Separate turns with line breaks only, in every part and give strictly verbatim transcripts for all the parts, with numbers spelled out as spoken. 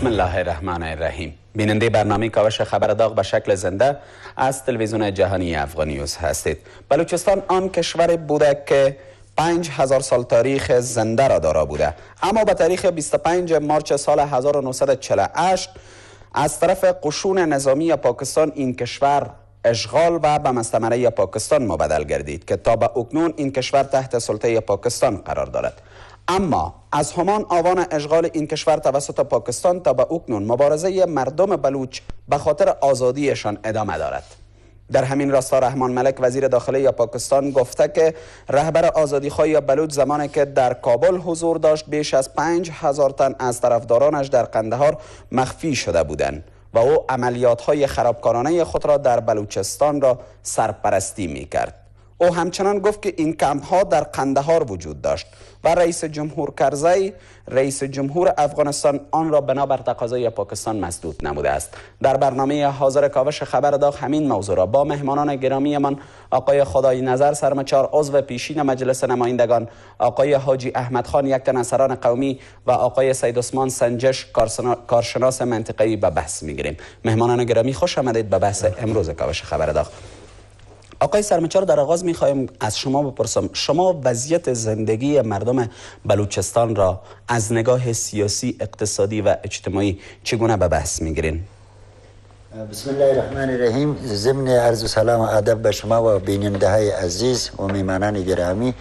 بسم الله الرحمن الرحیم. بیننده برنامه کاوش خبر داغ به شکل زنده از تلویزیون جهانی افغانیوز هستید. بلوچستان آن کشور بوده که پنج هزار سال تاریخ زنده را دارا بوده، اما به تاریخ بیست و پنج مارچ سال هزار و نهصد و چهل و هشت از طرف قشون نظامی پاکستان این کشور اشغال و به مستعمره پاکستان مبدل گردید که تا به اکنون این کشور تحت سلطه پاکستان قرار دارد. اما از همان آوان اشغال این کشور توسط پاکستان تا به اکنون مبارزه مردم بلوچ به خاطر آزادیشان ادامه دارد. در همین راستا رحمان ملک وزیر داخلی پاکستان گفته که رهبر آزادیخواه بلوچ زمانی که در کابل حضور داشت بیش از پنج هزار تن از طرفدارانش در قندهار مخفی شده بودند و او عملیات‌های خرابکارانه خود را در بلوچستان را سرپرستی می‌کرد. او همچنان گفت که این کمپ‌ها در قندهار وجود داشت و رئیس جمهور کرزی رئیس جمهور افغانستان آن را بنابر تقاضای پاکستان مسدود نموده است. در برنامه حاضر کاوش خبر داغ همین موضوع را با مهمانان گرامی من آقای خدای نظر سرمچار عضو پیشین مجلس نمایندگان، آقای حاجی احمد خان یک تن از سران قومی و آقای سید عثمان سنجش کارشناس منطقه‌ای به بحث می‌گیریم. مهمانان گرامی خوش آمدید به بحث امروز کاوش خبر داغ. آقای سرمچار، در آغاز می‌خوایم از شما بپرسم، شما وضعیت زندگی مردم بلوچستان را از نگاه سیاسی، اقتصادی و اجتماعی چگونه به بحث می‌گیرین؟
بسم الله الرحمن الرحیم. ضمن عرض سلام و ادب به شما و بیننده‌های عزیز و میهمانان گرامی.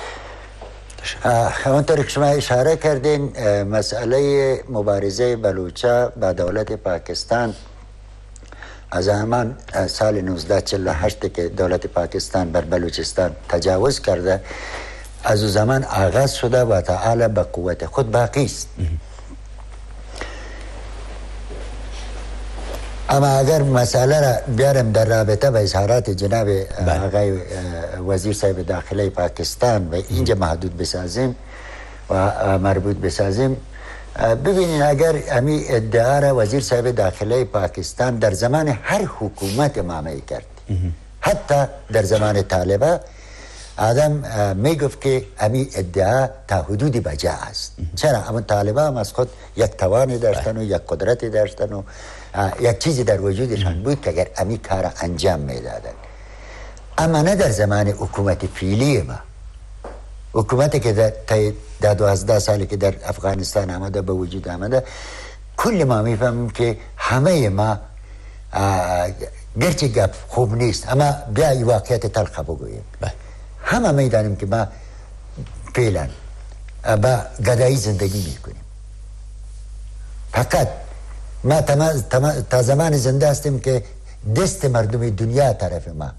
همانطور که شما اشاره کردین، مسئله مبارزه بلوچا با دولت پاکستان از همان سال نوزده چهل و هشت که دولت پاکستان بر بلوچستان تجاوز کرده از او زمان آغاز شده و تا حالا به قوت خود باقی است. اما اگر مسئله را بیارم در رابطه با اظهارات جناب آقای وزیر صاحب داخلی پاکستان و اینجا محدود بسازیم و مربوط بسازیم، ببینید اگر امی ادعا را وزیر صاحب داخلی پاکستان در زمان هر حکومت امامه کرد، حتی در زمان طالبان آدم می گفت که امی ادعا تا حدودی بجا است. چرا؟ اما طالبان هم از خود یک توانی داشتن و یک قدرتی داشتن و یک چیزی در وجودشان بود که اگر امی کار انجام می دادن. اما نه در زمان حکومت فعلی ما، حکومتی که در در دوازده سالی که در افغانستان آمده به وجود آمده، کل ما میفهمیم که همه ما گرچه گپ خوب نیست اما بیا واقعیت تلخ بگوییم، همه میدانیم که ما فعلا با گدایی زندگی میکنیم. فقط ما تا زمان زنده هستیم که دست مردم دنیا طرف ما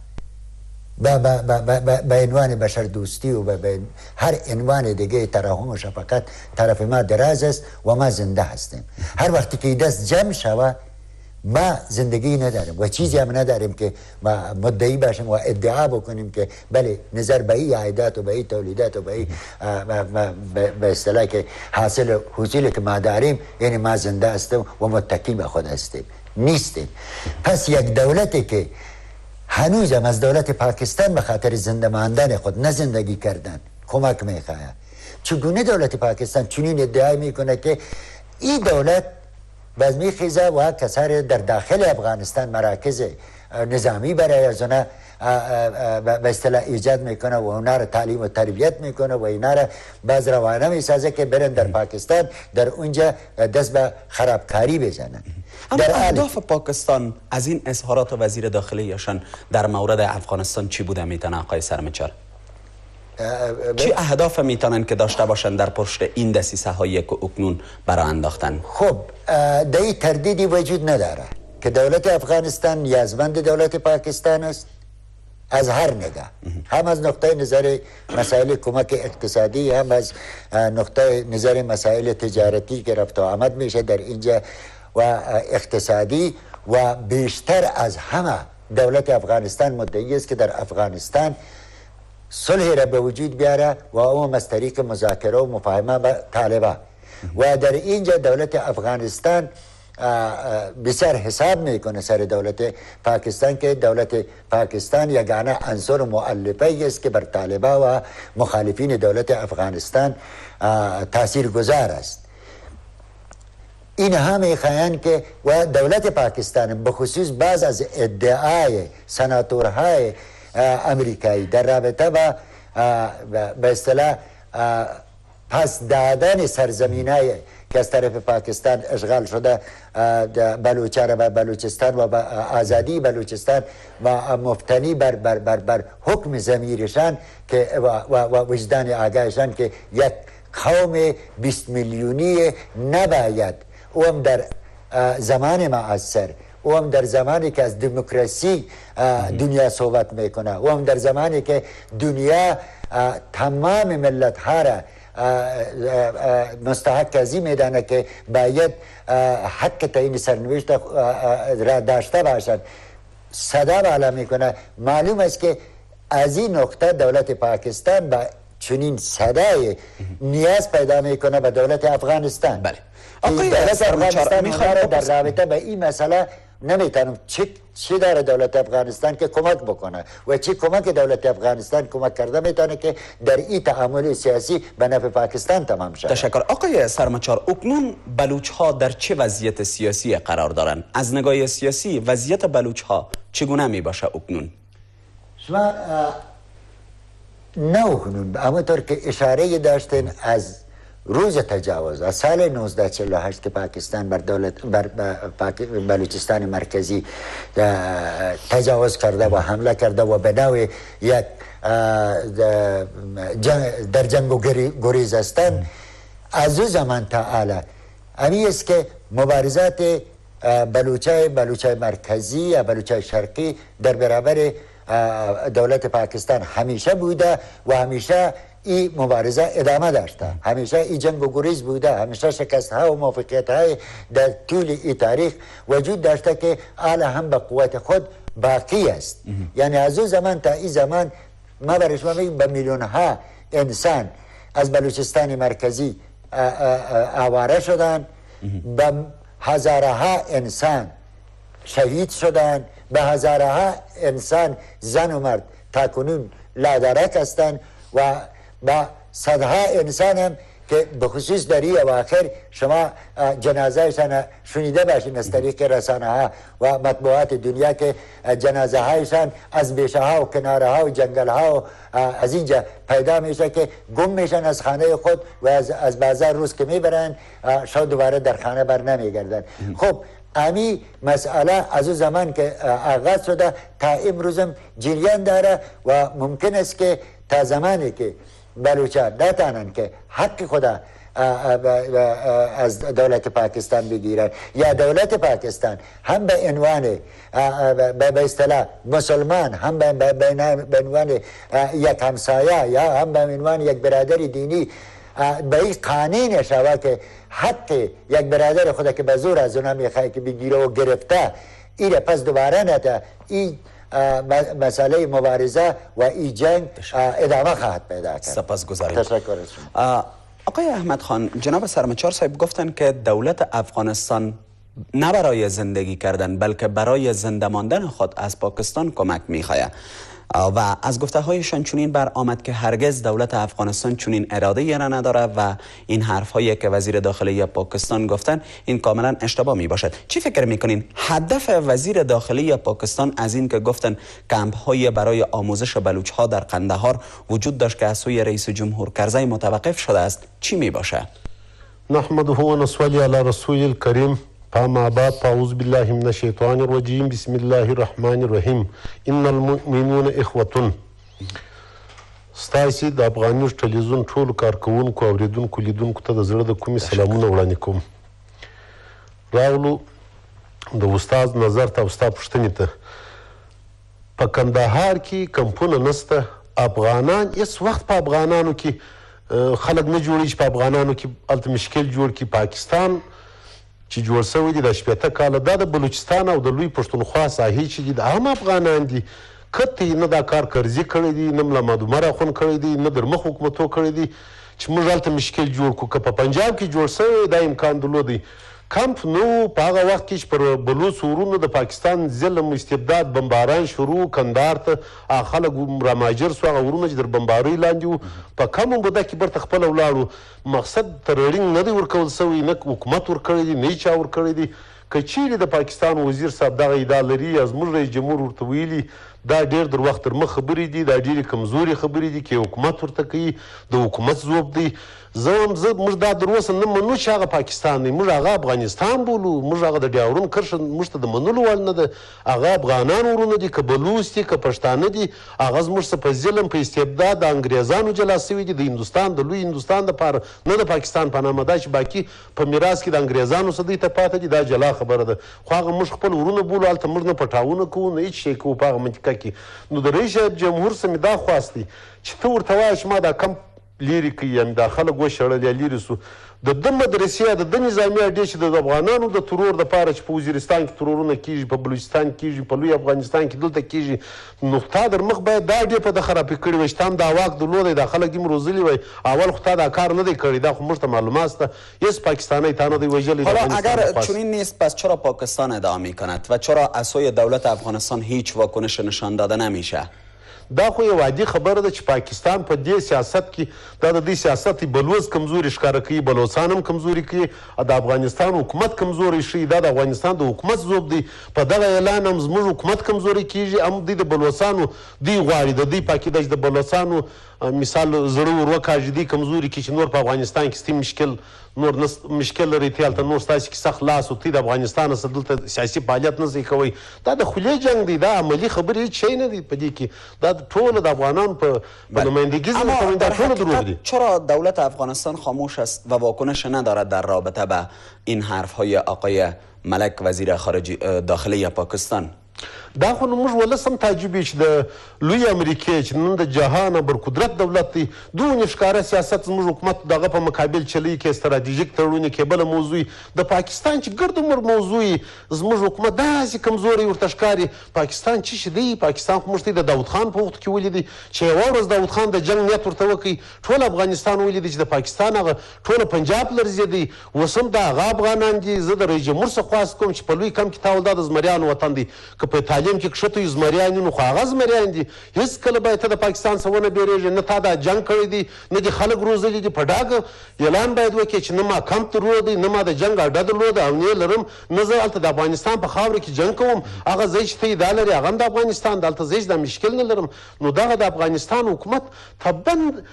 به عنوان بشر دوستی و به هر عنوان دیگه ترحم و شفقت طرف ما دراز است و ما زنده هستیم. هر وقتی که دست جمع شود ما زندگی نداریم و چیزی هم نداریم که ما مدعی باشیم و ادعا بکنیم که بله نظر به این عایدات و به این تولیدات و به این به اصطلاح که حاصل حصولی که ما داریم یعنی ما زنده هستیم و متکی به خود هستیم. نیستیم. پس یک دولتی که هنوز هم از دولت پاکستان به خاطر زنده ماندن خود نه زندگی کردن کمک میخواه، چگونه دولت پاکستان چنین ادعای میکنه که این دولت باز میخیزه و کسار در داخل افغانستان مراکز نظامی برای از اونا به اصطلاح ایجاد میکنه و اونا را تعلیم و تربیت میکنه و اینا را باز روانه میسازه که برن در پاکستان در اونجا دست به خرابکاری بزنن.
اما اهداف پاکستان از این اظهارات وزیر داخلیشان در مورد افغانستان چی بوده میتونه آقای سرمچار؟ چی اهداف میتونن که داشته باشن در پشت این دسیسه هایی که اکنون برای انداختن؟
خب در این تردیدی وجود نداره که دولت افغانستان نیازمند دولت پاکستان است از هر نگاه، هم از نقطه نظر مسائل کمک اقتصادی، هم از نقطه نظر مسائل تجارتی که رفت و آمد میشه در اینجا و اقتصادی، و بیشتر از همه دولت افغانستان مدعی است که در افغانستان صلح را به وجود بیاره و اون از طریق مذاکره و مفاهمه با طالبان. و در اینجا دولت افغانستان بسیار حساب میکنه سر دولت پاکستان که دولت پاکستان یگانه عنصر مؤلفه است که بر طالبان و مخالفین دولت افغانستان تاثیر گذار است. این همه خیان که و دولت پاکستان بخصوص بعض از ادعای سناتورهای امریکایی در رابطه با به اصطلاح پس دادن سرزمینای که از طرف پاکستان اشغال شده بلوچستان و بلوچستان و آزادی بلوچستان و مفتنی بر, بر, بر, بر حکم ضمیرشان که و, و وجدان آگاهشان که یک قوم بیست میلیونی نباید او هم در زمان معاصر او هم در زمانی که از دموکراسی دنیا صحبت میکنه او هم در زمانی که دنیا تمام ملت ها را مستحق ازی میدانه که باید حق تعیین سرنوشت را داشته باشد صدا بالا میکنه. معلوم است که از این نقطه دولت پاکستان با چنین صدای نیاز پیدا میکنه به دولت افغانستان.
بله.
دولت افغانستان میخواد در رابطه به این مسئله نمیتونم چه چی داره دولت افغانستان که کمک بکنه و چی کمک دولت افغانستان کمک کرده میتونه که در این تعامل سیاسی به نفع پاکستان تمام شود.
تشکر. آقای سرمچار، اکنون بلوچ ها در چه وضعیت سیاسی قرار دارند؟ از نگاه سیاسی وضعیت بلوچ ها چگونه می باشه اکنون؟
شما نه اکنون همونطور که اشاره داشتین از روز تجاوز از سال نوزده و چهل و هشت که پاکستان بر دولت بر بلوچستان مرکزی تجاوز کرده و حمله کرده و به نوع یک در جنگ و گریز هستند، از او زمان تا حالا امی است که مبارزات بلوچای بلوچای مرکزی یا بلوچای شرقی در برابر دولت پاکستان همیشه بوده و همیشه این مبارزه ادامه داشته، همیشه این جنگ و گریز بوده، همیشه شکست ها و موفقیت های در طول این تاریخ وجود داشته که حالا هم به قوت خود باقی است. یعنی از اون زمان تا این زمان ما برای شما میگیم به میلیون ها انسان از بلوچستان مرکزی آواره شدن، به هزارها انسان شهید شدن، به هزارها انسان زن و مرد تاکنون لادرک هستند و با صدها انسان هم که بخصوص در این اواخر شما جنازهشان شنیده باشین از طریق رسانه ها و مطبوعات دنیا که جنازه هایشان از بیشه ها و کناره ها و جنگل ها و از اینجا پیدا میشه که گم میشن از خانه خود و از, از بازار روز که میبرن شاید دوباره در خانه بر نمیگردن. خب امی مسئله از اون زمان که آغاز شده تا امروزم جریان داره و ممکن است که تا زمانی که بلوچان نتانن که حق خدا از دولت پاکستان بگیرن یا دولت پاکستان هم به عنوان به اصطلاح مسلمان هم به عنوان یک همسایه یا هم به عنوان یک برادر دینی به این قانین شوه که حق یک برادر خدا که به زور از اونا میخواه که بگیره و گرفته ایره پس دوباره نتا این مسئله مبارزه و این جنگ ادامه خواهد پیدا کرد.
سپاس گذاریم.
تشکر از شما.
آقای احمد خان، جناب سرمچار صاحب گفتن که دولت افغانستان نه برای زندگی کردن بلکه برای زنده ماندن خود از پاکستان کمک میخواهد و از گفته هایشان چنین بر آمد که هرگز دولت افغانستان چنین اراده را نداره و این حرف هایی که وزیر داخلی پاکستان گفتن این کاملا اشتباه می باشد. چی فکر میکنین هدف وزیر داخلی پاکستان از این که گفتن کمپ های برای آموزش بلوچ ها در قندهار وجود داشت که از سوی رئیس جمهور کرزی متوقف شده است چی می باشه؟
نحمده و نصلی علی رسول الکریم. فاما بعد فاعوذ بالله من الشیطان الرجیم بسم الله الرحمن الرحیم ان المؤمنون اخوة. ستاسي د افغان نیوز ټلویزیون ټولو کارکوونکو اوریدونکو لیدونکو ته د زړه د کومې سلامونه وړاندې کوم. راولو د استاد نظر ته او ستا پوښتنې ته په کندهار کې کمپونه نسته. افغانان هېڅ وخت په افغانانو کې خلک نه جوړېږي چې په افغانانو کې هلته مشکل جوړ کړي. پاکستان چې جوړ شوی دی د شپېته کاله دا د بلوچستان او د لوی پښتونخوا ساحې چې دي د عام افغانان دي. کته نه دا کار کرزي کړی دی نه ملا مادومر اخون کړی دی نه در مخ حکومتو کړی دی چې موږ هلته مشکل جوړ کړو. که په پنجاب کې جوړ شوی دا امکان درلودی کمپ نه و په هغه وخت کې چې پر بلوڅ ورونو د پاکستان ظلم استبداد بمباران شروع کندهار ته هغه خلک راماجر سو هغه ورونه چې در بمبارۍ لاندې وو په کمه موده کې بیرته خپله ولاړو مقصد ترړینګ نه دی ورکول سوی نه حکومت ورکړی دی نه چا ورکړی دی که چیرې د پاکستان وزیر صاحب دغه ادعا لري یا زموږ رئیس جمهور ورته ویلي دا ډېر در وخت تر مخ خبرې دي دا ډېرې کمزورې خبرې دي که حکومت ورته کوي د حکومت ځواب دی زه هم زه موږ دا در اوسه نه منو چې هغه پاکستان دی موږ هغه افغانستان بولو موږ هغه د ډیاورون کرښه موږ ته د منلو وړ نه ده هغه افغانان ورونه دي که بلوڅ دي که پښتانه دي هغه زموږ څه په ظلم په استبداد د انګریزانو جلا سوي دي د هندوستان د لوی هندوستان دپاره نه د پاکستان په نامه دا چې باقي په میراث کې د انګریزانو څه دوی ته پاته دي دا جلا خبره ده خو هغه موږ خپل ورونه بولو هلته موږ نه پټاونه کوو نه هېڅ شی کوو په هغه منطقه کې نو د رئیس جمهور څه مې دا خواست دی چې ته ورته وایه چې ما دا کم لیرې کوي یا دا خلک وشړل یا لیرې سو د ده مدرسې یا د ده نظامي اډې چې د افغانانو د ترور دپاره چې په وزیرستان کې ترورونه کېږي په بلوچستان کېږي په لوی افغانستان کې دلته کېږي نو تا در مخ باید دا اډې په ده خرابې کړې وای چې تا هم دا واک درلودی دا خلک هم روزلي وای اول خو تا دا کار نه دی کړی دا خو موږ ته معلومات شته هېڅ پاکستانی تا نه دی وژلی
حالا اگر چنین نیست پس چرا پاکستان ادعا میکند و چرا از سوی دولت افغانستان هیچ واکنش نشان داده نمیشه
دا خو یو عادي خبره ده چې پاکستان په دې سیاست کې دا د دې سیاست بلوز کمزوري ښکاره کوي بلوڅان هم کمزوري کوي د افغانستان حکومت کمزوری شي دا د افغانستان د حکومت ذوب دی په دغه اعلان هم زموږ حکومت کمزوری کیږي هم دوی د بلوڅانو دوی غواړي د دوی پاکې د بلوڅانو مثال زړه ور وکاږي دوی کمزوري کړي چې نور په افغانستان کې ستې مشکل نور مشکل لري ته هلته نور ستاسې کې سخت لاس و تی د افغانستان څخه دلته سیاسي فعالیت نه شئ کوئ دا د خولې جنګ دی دا عملي خبرې هېڅ شی نه دی په دې کې دا ټوله د افغانان په نمایندګي زموږ دا ټوله دروغ دی
چرا دولت افغانستان خاموش است و واکنش ندارد در رابطه به این حرفهای آقای ملک وزیر خارجه داخلی پاکستان
دا خو نو موږ ولس هم تعجب یو چې د لوی امریکې چې نن د جهان برقدرت دولت دی دونه ښکاره سیاست زموږ حکومت دغه په مقابل چلی کې استراتیژیک تړونې کې بله موضوع د پاکستان چې ګرد عمر موضوع زموږ حکومت داسې کمزوری ورته ښکاري پاکستان څه شي دی پاکستان خو موږ ته د داود خان په وخت کې ولیدي چې یوه ورځ داود خان د جنګ نیت ورته وکړي ټول افغانستان ولیدي چې د پاکستان هغه ټوله پنجاب لرزېدی اوس هم د هغه افغانان دي زه د رئیس جمهور څخه خواست کوم چې په لوی کمپ کې تا ول دا د زمریانو وطن دی که په تعلیم کې کښته وي زمریان وي نو خو هغه زمریان دي هېڅکله باید ته د پاکستان څخه ونه بیرېږې نه تا دا جنګ کړی دی نه دې خلک روزلي دي په ډاګه اعلان باید وکړې چې نه ما کمپ درلودی نه ما د جنګ اډه درلوده او نه لرم نه زه هلته د افغانستان په خاوره کې جنګ کوم هغه ځای چې ته یې دا لرې هغه هم د افغانستان د هلته ځای چې دا مشکل نه لرم نو دغه د افغانستان حکومت طبعا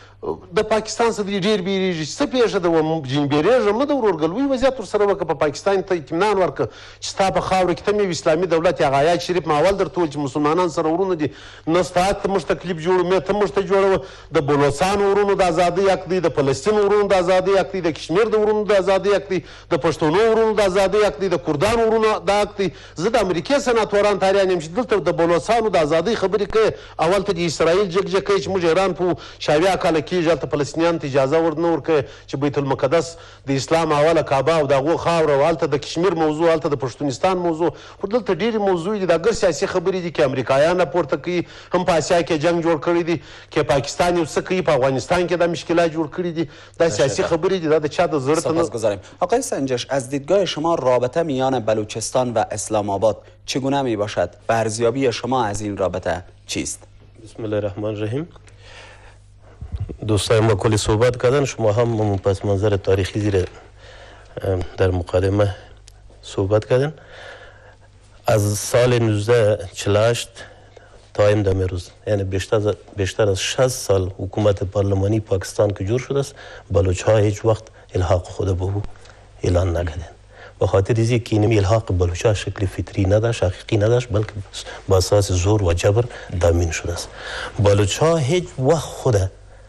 د پاکستان څخه دې ډېر بیرېږي څه پېښه ده ځینې بیرېږم نه د ورورګلوي وضعیت ورسره وکړه په پاکستان ته اطمینان ورکړه چې ستا په خاوره کې ته مې یو اسلامي دولت هغه آیات شریف ما اول درته وویل چې مسلمانان سره ورونه دي نه ستا ته موږ تکلیف جوړوو ته موږ ته جوړوه د بلوڅانو ورونو د ازادۍ حق دی د فلسطین ورونو د ازادۍ حق دی د کشمیر د ورونو د ازادۍ حق دی د پښتنو ورونو د ازادۍ حق دی د کردانو ورونو د حق دی زه د امریکې سناتوران تاریان یم چې دلته د بلوڅانو د ازادۍ خبرې کوي اول ته د اسرائیل جګجه کوي چې موږ ایران په شاویا کاله کېږي هلته فلسطینیانو ته اجازه ور نه ورکوي چې بیت المقدس د اسلام اوله کعبه او د هغو خاوره او هلته د کشمیر موضوع هلته د پښتونستان موضوع خو دلته ډېرې موضوعې دي دا ګر سیاسي خبرې دي که امریکایان راپورته کوي هم په اسیا کې جنګ جوړ کړی دی که پاکستان یو څه کوي په افغانستان کې دا مشکلات جوړ کړي دي دا سیاسي خبرې دي دا د چا د زړه ته
سپاسگزاریم آقای سنجش از دیدگاه شما رابطه میان بلوچستان و اسلام آباد چگونه می باشد و ارزیابی شما از این رابطه چیست
بسم الله الرحمن الرحیم دوستای ما کلی صحبت کردن شما هم پس منظر تاریخی زیر در مقدمه صحبت کردن از سال نوزده چهل و هشت تا امروز یعنی بیشتر بیشتر از شصت سال حکومت پارلمانی پاکستان که جور شده است بلوچ ها هیچ وقت الحاق خود به او اعلان نکردند به خاطر اینکه که این الحاق بلوچ ها شکل فطری نداشت حقیقی نداشت بلکه با اساس زور و جبر تامین شده است بلوچ ها هیچ وقت خود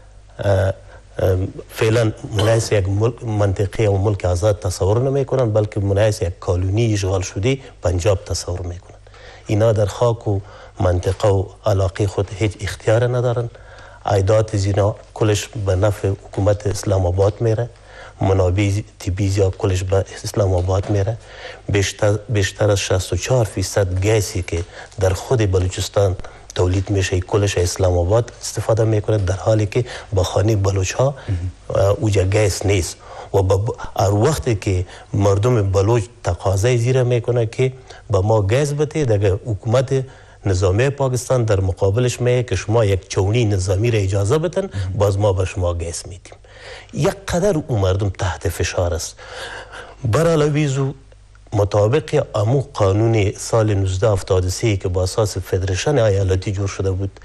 فعلا منایس یک منطقه و ملک آزاد تصور نمی کنند بلکه منایس یک کالونی اشغال شده پنجاب تصور می کنند اینا در خاک و منطقه و علاقه خود هیچ اختیار ندارن عایدات زینا کلش به نفع حکومت اسلام آباد میره منابع طبی یا کلش به اسلام آباد میره بیشتر, بیشتر از شصت و چهار فیصد گیسی که در خود بلوچستان تولید میشه کلش اسلام آباد استفاده میکنه در حالی که با خانه بلوچ ها اوجا گیس نیست و هر وقتی که مردم بلوچ تقاضای زیر میکنه که به ما گاز بده، دیگه حکومت نظامی پاکستان در مقابلش میگه که شما یک چونی نظامی را اجازه بدن، باز ما به شما گاز میدیم. یک قدر اون مردم تحت فشار است. برالویزو مطابق امو قانون سال نوزده هفتاد و سه که با اساس فدریشن ایالتی جور شده بود،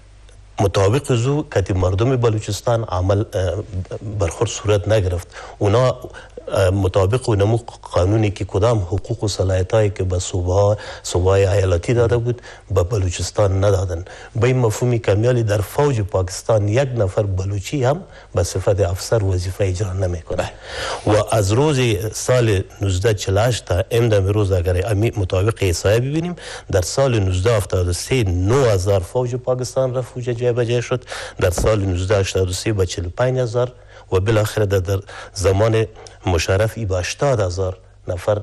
مطابق زو که مردم بلوچستان عمل برخورد صورت نگرفت. اونا مطابق اونمو قانونی که کدام حقوق و صلاحیتایی که به صوبه صوبه ایالتی داده بود به بلوچستان ندادن. به این مفهومی کمیالی در فوج پاکستان یک نفر بلوچی هم به صفت افسر وظیفه اجرا نمیکنه. و از روز سال نوزده چهل و هشت تا امدام روز اگر مطابق احصایه ببینیم، در سال نوزده هفتاد و سه نه هزار فوج پاکستان رفت فوج جای بجای شد، در سال نوزده هشتاد و سه به چهل و پنج هزار و بالاخره در زمان مشرف ای به هشتاد هزار نفر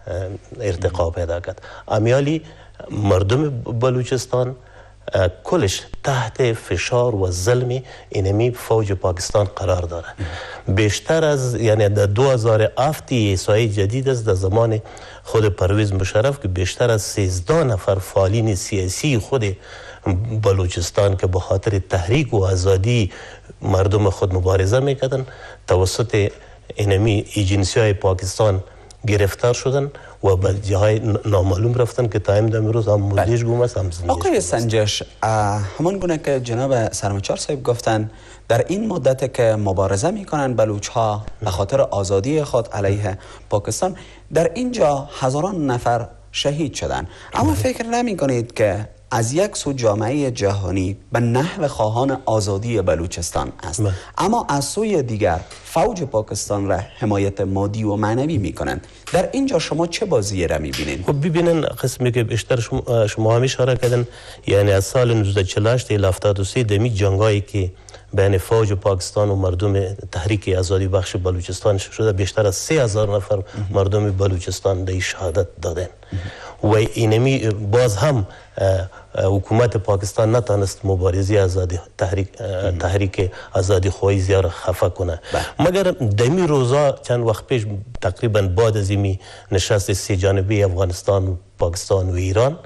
ارتقا پیدا کرد. امیالی مردم بلوچستان کلش تحت فشار و ظلم اینمی فوج پاکستان قرار داره. بیشتر از یعنی در دو هزار و هفت احصایه جدید است در زمان خود پرویز مشرف که بیشتر از سیزده نفر فعالین سیاسی خود بلوچستان که به خاطر تحریک و آزادی مردم خود مبارزه میکردن توسط اینمی ایجنسی های پاکستان گرفتار شدن و به جاهای نامعلوم رفتن که تا امروز روز هم مردیش گم است هم زندگیش.
آقای سنجش، همان گونه که جناب سرمچار صاحب گفتن، در این مدت که مبارزه میکنن بلوچ ها به خاطر آزادی خود علیه پاکستان، در اینجا هزاران نفر شهید شدن. اما فکر نمی کنید که از یک سو جامعه جهانی به نحو خواهان آزادی بلوچستان است، اما از سوی دیگر فوج پاکستان را حمایت مادی و معنوی میکنند؟ در اینجا شما چه بازی را میبینید؟
خب ببینن، قسمی که بیشتر شما, شما هم اشاره کردن، یعنی از سال نوزده چهل و هشت تا هفتاد و سه دمی جنگایی که بین فوج پاکستان و مردم تحریک آزادی بخش بلوچستان شده، بیشتر از سه هزار نفر مردم بلوچستان دی شهادت دادن و اینمی باز هم حکومت پاکستان نتانست مبارزی آزادی تحریک تحریک آزادی خواهی زیاد خفه کنه. مگر دمی روزا چند وقت پیش تقریبا بعد از این نشست سه جانبه افغانستان، پاکستان و ایران،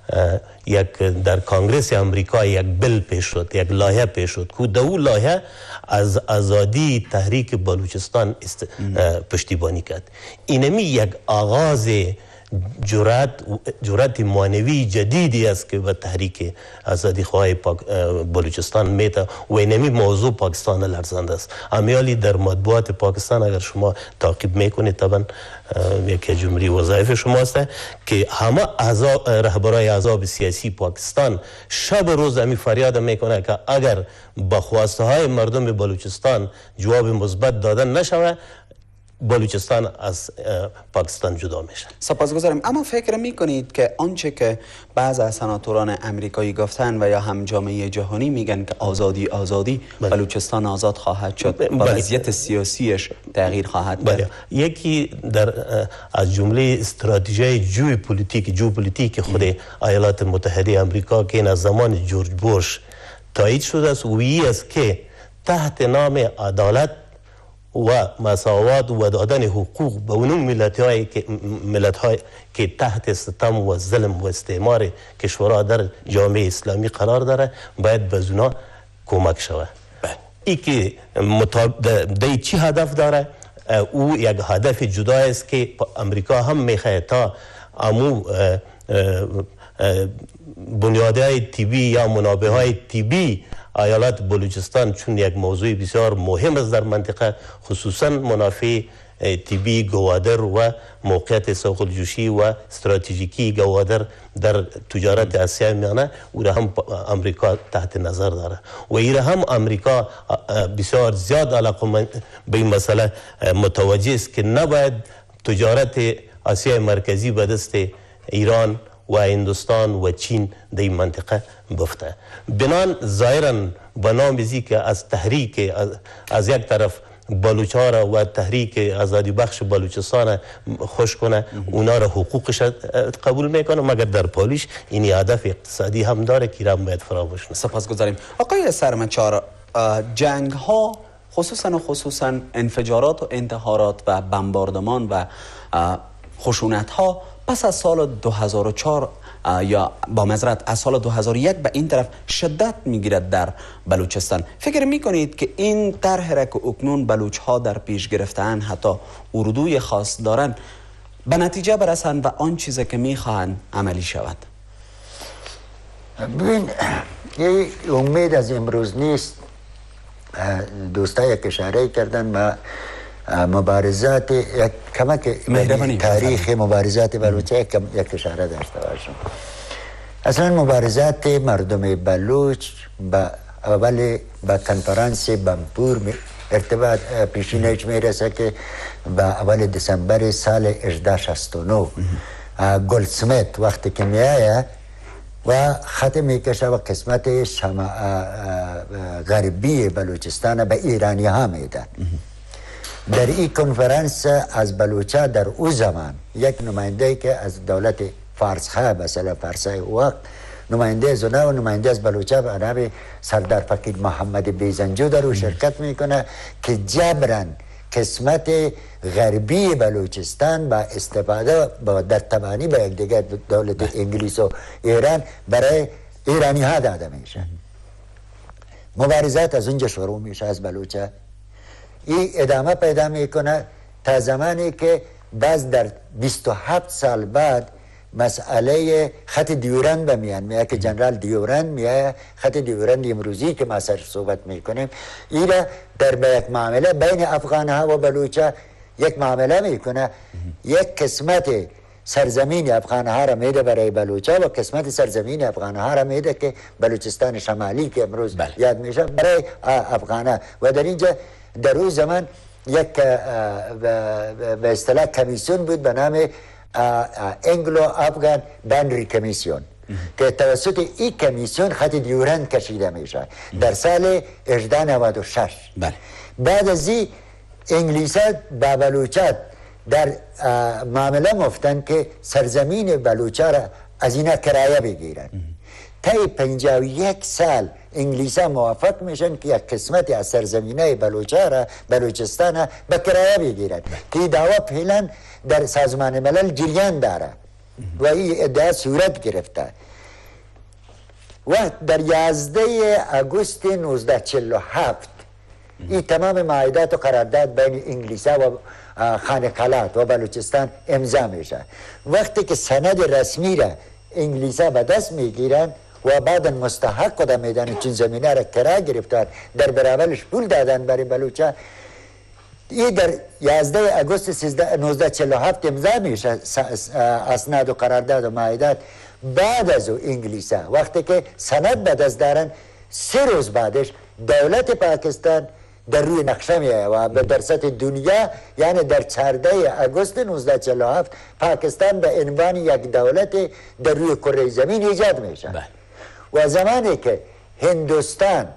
یک در کنگرس امریکا یک بل پیش شد، یک لایحه پیش شد که دو لایحه از آزادی تحریک بلوچستان پشتیبانی کرد. اینمی یک آغاز جرأت جرأت معنوی جدیدی است که به تحریک آزادی خواهی بلوچستان میته و اینمی موضوع پاکستان لرزنده است. امیالی در مطبوعات پاکستان اگر شما تعقیب میکنید، طبعا یکی جمهوری وظایف شماست که همه اعضا رهبرای احزاب سیاسی پاکستان شب روز همی فریاد میکنه که اگر به خواسته های مردم بلوچستان جواب مثبت دادن نشوه، بلوچستان از پاکستان جدا میشه.
سپاسگزارم. اما فکر میکنید که آنچه که بعض از سناتوران امریکایی گفتن و یا هم جامعه جهانی میگن که آزادی آزادی بله. بلوچستان آزاد خواهد شد و وضعیت سیاسیش تغییر خواهد کرد؟
بله. یکی در از جمله استراتژی جو پلیتیک جو پلیتیک خود ایالات متحده آمریکا که این از زمان جورج بوش تایید شده است و این است که تحت نام عدالت و مساوات و دادن حقوق به اون ملت‌های که ملت‌های که تحت ستم و ظلم و استعمار کشورها در جامعه اسلامی قرار داره باید به اونا کمک شود. ای که مطابق چی هدف داره؟ او یک هدف جدا است که امریکا هم میخواد تا امو بنیادهای طبی یا منابعهای طبی ایالات بلوچستان چون یک موضوع بسیار مهم است در منطقه، خصوصا منافع طبی گوادر و موقعیت سوق الجوشی و استراتژیکی گوادر در تجارت آسیا میانه او را هم امریکا تحت نظر داره و این هم امریکا بسیار زیاد علاقه به این مسئله متوجه است که نباید تجارت آسیا مرکزی به دست ایران و هندوستان و چین در این منطقه بفته. بنان ظاهرا بنامزی که از تحریک از, از یک طرف بلوچ‌ها را و تحریک آزادی بخش بلوچستان خوش کنه، اونا را حقوقش قبول میکنه، مگر در پالیش این هدف اقتصادی هم داره که را باید فراموش نکنه.
سپاسگزاریم. آقای سرمچار، جنگ ها خصوصا و خصوصا انفجارات و انتحارات و بمباردمان و خشونت ها پس از سال دو هزار و چهار یا با معذرت از سال دو هزار و یک به این طرف شدت میگیرد در بلوچستان. فکر میکنید که این طرح را که اکنون بلوچ ها در پیش گرفتن، حتی اردوی خاص دارن، به نتیجه برسند و آن چیزی که میخواهند عملی شود؟
ببین، یه امید از امروز نیست. دوستای یک اشاره کردن ما مبارزات یک کمک تاریخ مبارزات بلوچ یک اشاره داشته باشم. اصلا مبارزات مردم بلوچ با اول با کنفرانس بمپور ارتباط پیشینش میرسه که با اول دسامبر سال هزار و هشتصد و شصت و نه گلدسمیت وقتی که میایه و خط میکشه و قسمت شما غربی بلوچستان به ایرانی ها میدن. در این کنفرانس از بلوچا در او زمان یک نماینده که از دولت فارس خواه مثلا فارسای وقت نماینده زنه و نماینده از بلوچا به نام سردار فقید محمد بیزنجو در او شرکت میکنه که جبران قسمت غربی بلوچستان با استفاده با در تبانی با یک دیگر دولت انگلیس و ایران برای ایرانی ها داده میشه. مبارزات از اونجا شروع میشه از بلوچا. این ادامه پیدا میکنه تا زمانی که باز در بیست و هفت سال بعد مسئله خط دیورند به میان میاد که جنرال دیورند میاد. خط دیورند امروزی که ما سر صحبت میکنیم ایره در به یک معامله بین افغان ها و بلوچا یک معامله میکنه. یک قسمت سرزمین افغان ها را میده برای بلوچا و قسمت سرزمین افغان ها را میده که بلوچستان شمالی که امروز بله. یاد میشه برای افغان ها. و در اینجا در اون زمان یک به اصطلاح کمیسیون بود به نام انگلو افغان باندری کمیسیون که توسط این کمیسیون خط دیورند کشیده میشه در سال هزار و نهصد و نود و شش. بله. بعد از این انگلیسا با بلوچات در معامله مفتن که سرزمین بلوچا را از اینا کرایه بگیرن. طی پنجاه و یک سال انگلیسا موافق میشن که یک قسمتی از سرزمینه بلوچا را بلوچستان را به کرایه بگیرن که دعوا فعلا در سازمان ملل جریان داره و این ادعا صورت گرفته. و در یازده آگوست نوزده چهل و هفت این تمام معاهدات و قرارداد بین انگلیسا و خانقلات و بلوچستان امضا میشه. وقتی که سند رسمی را انگلیسا به دست میگیرن و بعدا مستحق کده میدن چون زمینه را کرا گرفتن در برابرش پول دادن برای بلوچا. این در یازده آگوست نوزده چهل و هفت امضا میشه اسناد و قرارداد و معاهدات. بعد از او انگلیسا وقتی که سند به دست دارن سه روز بعدش دولت پاکستان در روی نقشه میه و در سطح دنیا یعنی در چهارده آگوست نوزده چهل و هفت پاکستان به عنوان یک دولت در روی کره زمین ایجاد میشه. و زمانی که هندوستان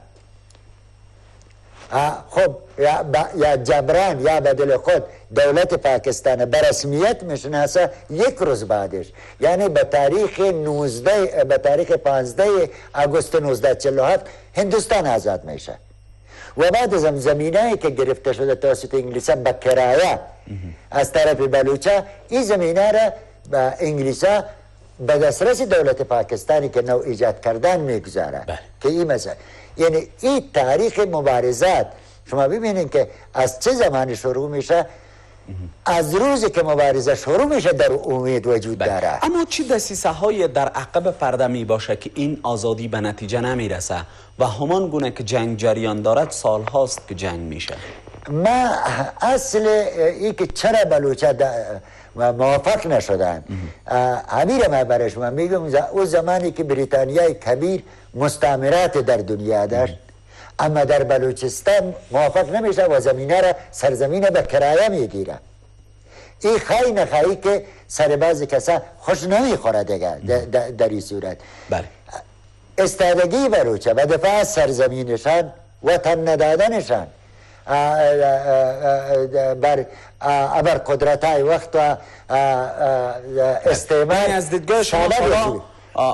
خب یا, یا جبران یا بدل خود دولت پاکستان به رسمیت میشناسه یک روز بعدش یعنی به تاریخ نوزده به تاریخ پانزده آگوست نوزده چهل و هفت هندوستان آزاد میشه. و بعد از زمینایی که گرفته شده توسط انگلیسا به کرایه از طرف بلوچا این زمینه را به انگلیسا به دسترس دولت پاکستانی که نو ایجاد کردن میگذاره که این مثلا یعنی این تاریخ مبارزات شما ببینید که از چه زمانی شروع میشه. از روزی که مبارزه شروع میشه در امید وجود داره.
اما چی دسیسه های در عقب پرده می باشه که این آزادی به نتیجه نمیرسه و همان گونه که جنگ جریان دارد سال هاست که جنگ میشه؟
ما اصل ای که چرا بلوچا موافق نشدن امیر ما برای شما میگم او زمانی که بریتانیای کبیر مستعمرات در دنیا داشت اما در بلوچستان موافق نمیشه و زمینه را سرزمین به کرایه میگیره. این خواهی نخواهی که سر بعضی کسا خوش نمیخوره دیگر در این صورت. بله. استادگی بلوچه و دفاع از سرزمینشان وطن ندادنشان بر ابر قدرت های وقت و استعمال
از دیدگاه شما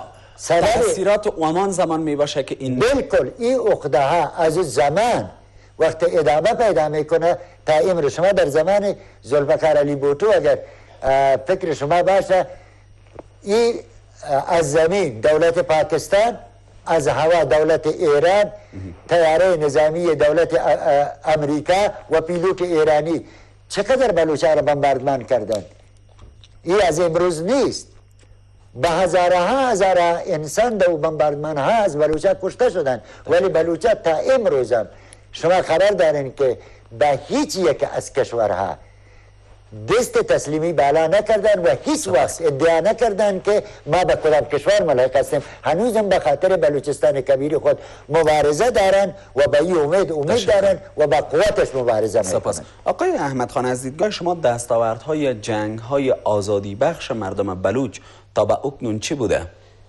تأثیرات و امان زمان می باشه که این
بالکل این عقده ها از زمان وقت ادامه پیدا میکنه تا امروز. شما در زمان ذوالفقار علی بوتو اگر فکر شما باشه، این از زمین دولت پاکستان، از هوا دولت ایران، تیاره نظامی دولت امریکا و پیلوت ایرانی چقدر بلوچ‌ها را بمباردمان کردند. این از امروز نیست. به هزارها هزار انسان در بمباردمان ها از بلوچ‌ها کشته شدند، ولی بلوچ‌ها تا امروز هم شما خبر دارین که به هیچ یک از کشورها دست تسلیمی بالا نکردن و هیچ وقت ادعا نکردن که ما به کدام کشور ملحق هستیم. هنوزم به خاطر بلوچستان کبیر خود مبارزه دارن و به این امید امید دارن و با قوتش مبارزه میکنن.
آقای احمد خان، از دیدگاه شما دستاوردهای جنگ‌های آزادی بخش مردم بلوچ تا به اکنون چی بوده؟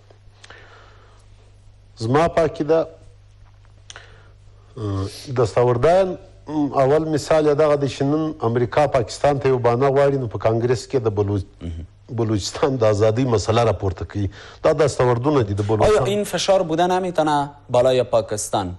زما په عقیده دستاوردان اول مثال یې دغه دی چې نن امریکا پاکستان ته یو بانه غواړي، نو په کانګرس کې د بلوچ بلوچستان د ازادۍ مسئله راپورته کوي. دا دستاوردونه دي د بلوچستان.
آیا این فشار بوده نمیتونه بالای پاکستان؟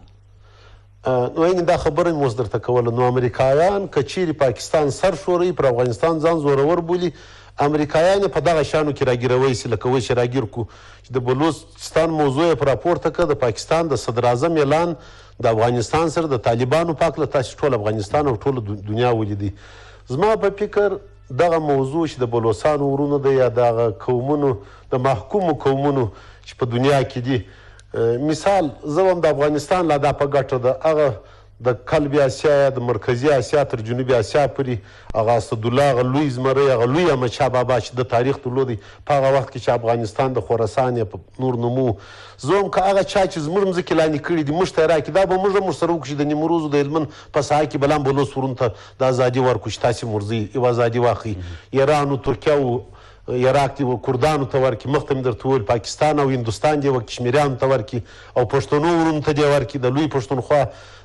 نو این دا خبره مو درته کوله. نو امریکایان که چیرې پاکستان سر ښوروي، پر افغانستان ځان زورور بولي، امریکایان په دغه شانو کې راګیروي سي، لکه وایي چې راګیر کړو چې د بلوچستان موضوع یې په راپورته کړه. د پاکستان د صدراعظم اعلان د افغانستان سره د طالبانو په هکله تاسې ټول افغانستان او ټوله دنیا ولیدي. زما په فکر دغه موضوع چې د بلوچستان ورونه دی یا دغه قومونو د محکومو قومونو چې په دنیا کې دي، مثال زه هم د افغانستان لا دا په ګټه ده، هغه د قلب اسیا یا د مرکزي اسیا تر جنوبي اسیا پورې هغه اسدالله هغه لوی زمری هغه لوی احمدشاه بابا چې د تاریخ درلودی په هغه وخت کې چې افغانستان د خراسان یا په نور نومو، زه هم که هغه چا چې زموږ مځکې لاندې کړي دي موږ ته یې راکړي، دا به موږ هم ورسره وکړو چې د نیمروز د هلمند په ساحه کې بلان بلوڅ ورونو ته د ازادي ورکړو چې تاسې مرځئ یو ازادي واخلئ. ایران و ترکیه و عراق دی و کردانو ته ورکړي، مخته مې درته وویل پاکستان او هندوستان دی و کشمیریانو ته ورکړي او پښتنو ورونو ته دی ورکړي. د لوی پښتونخوا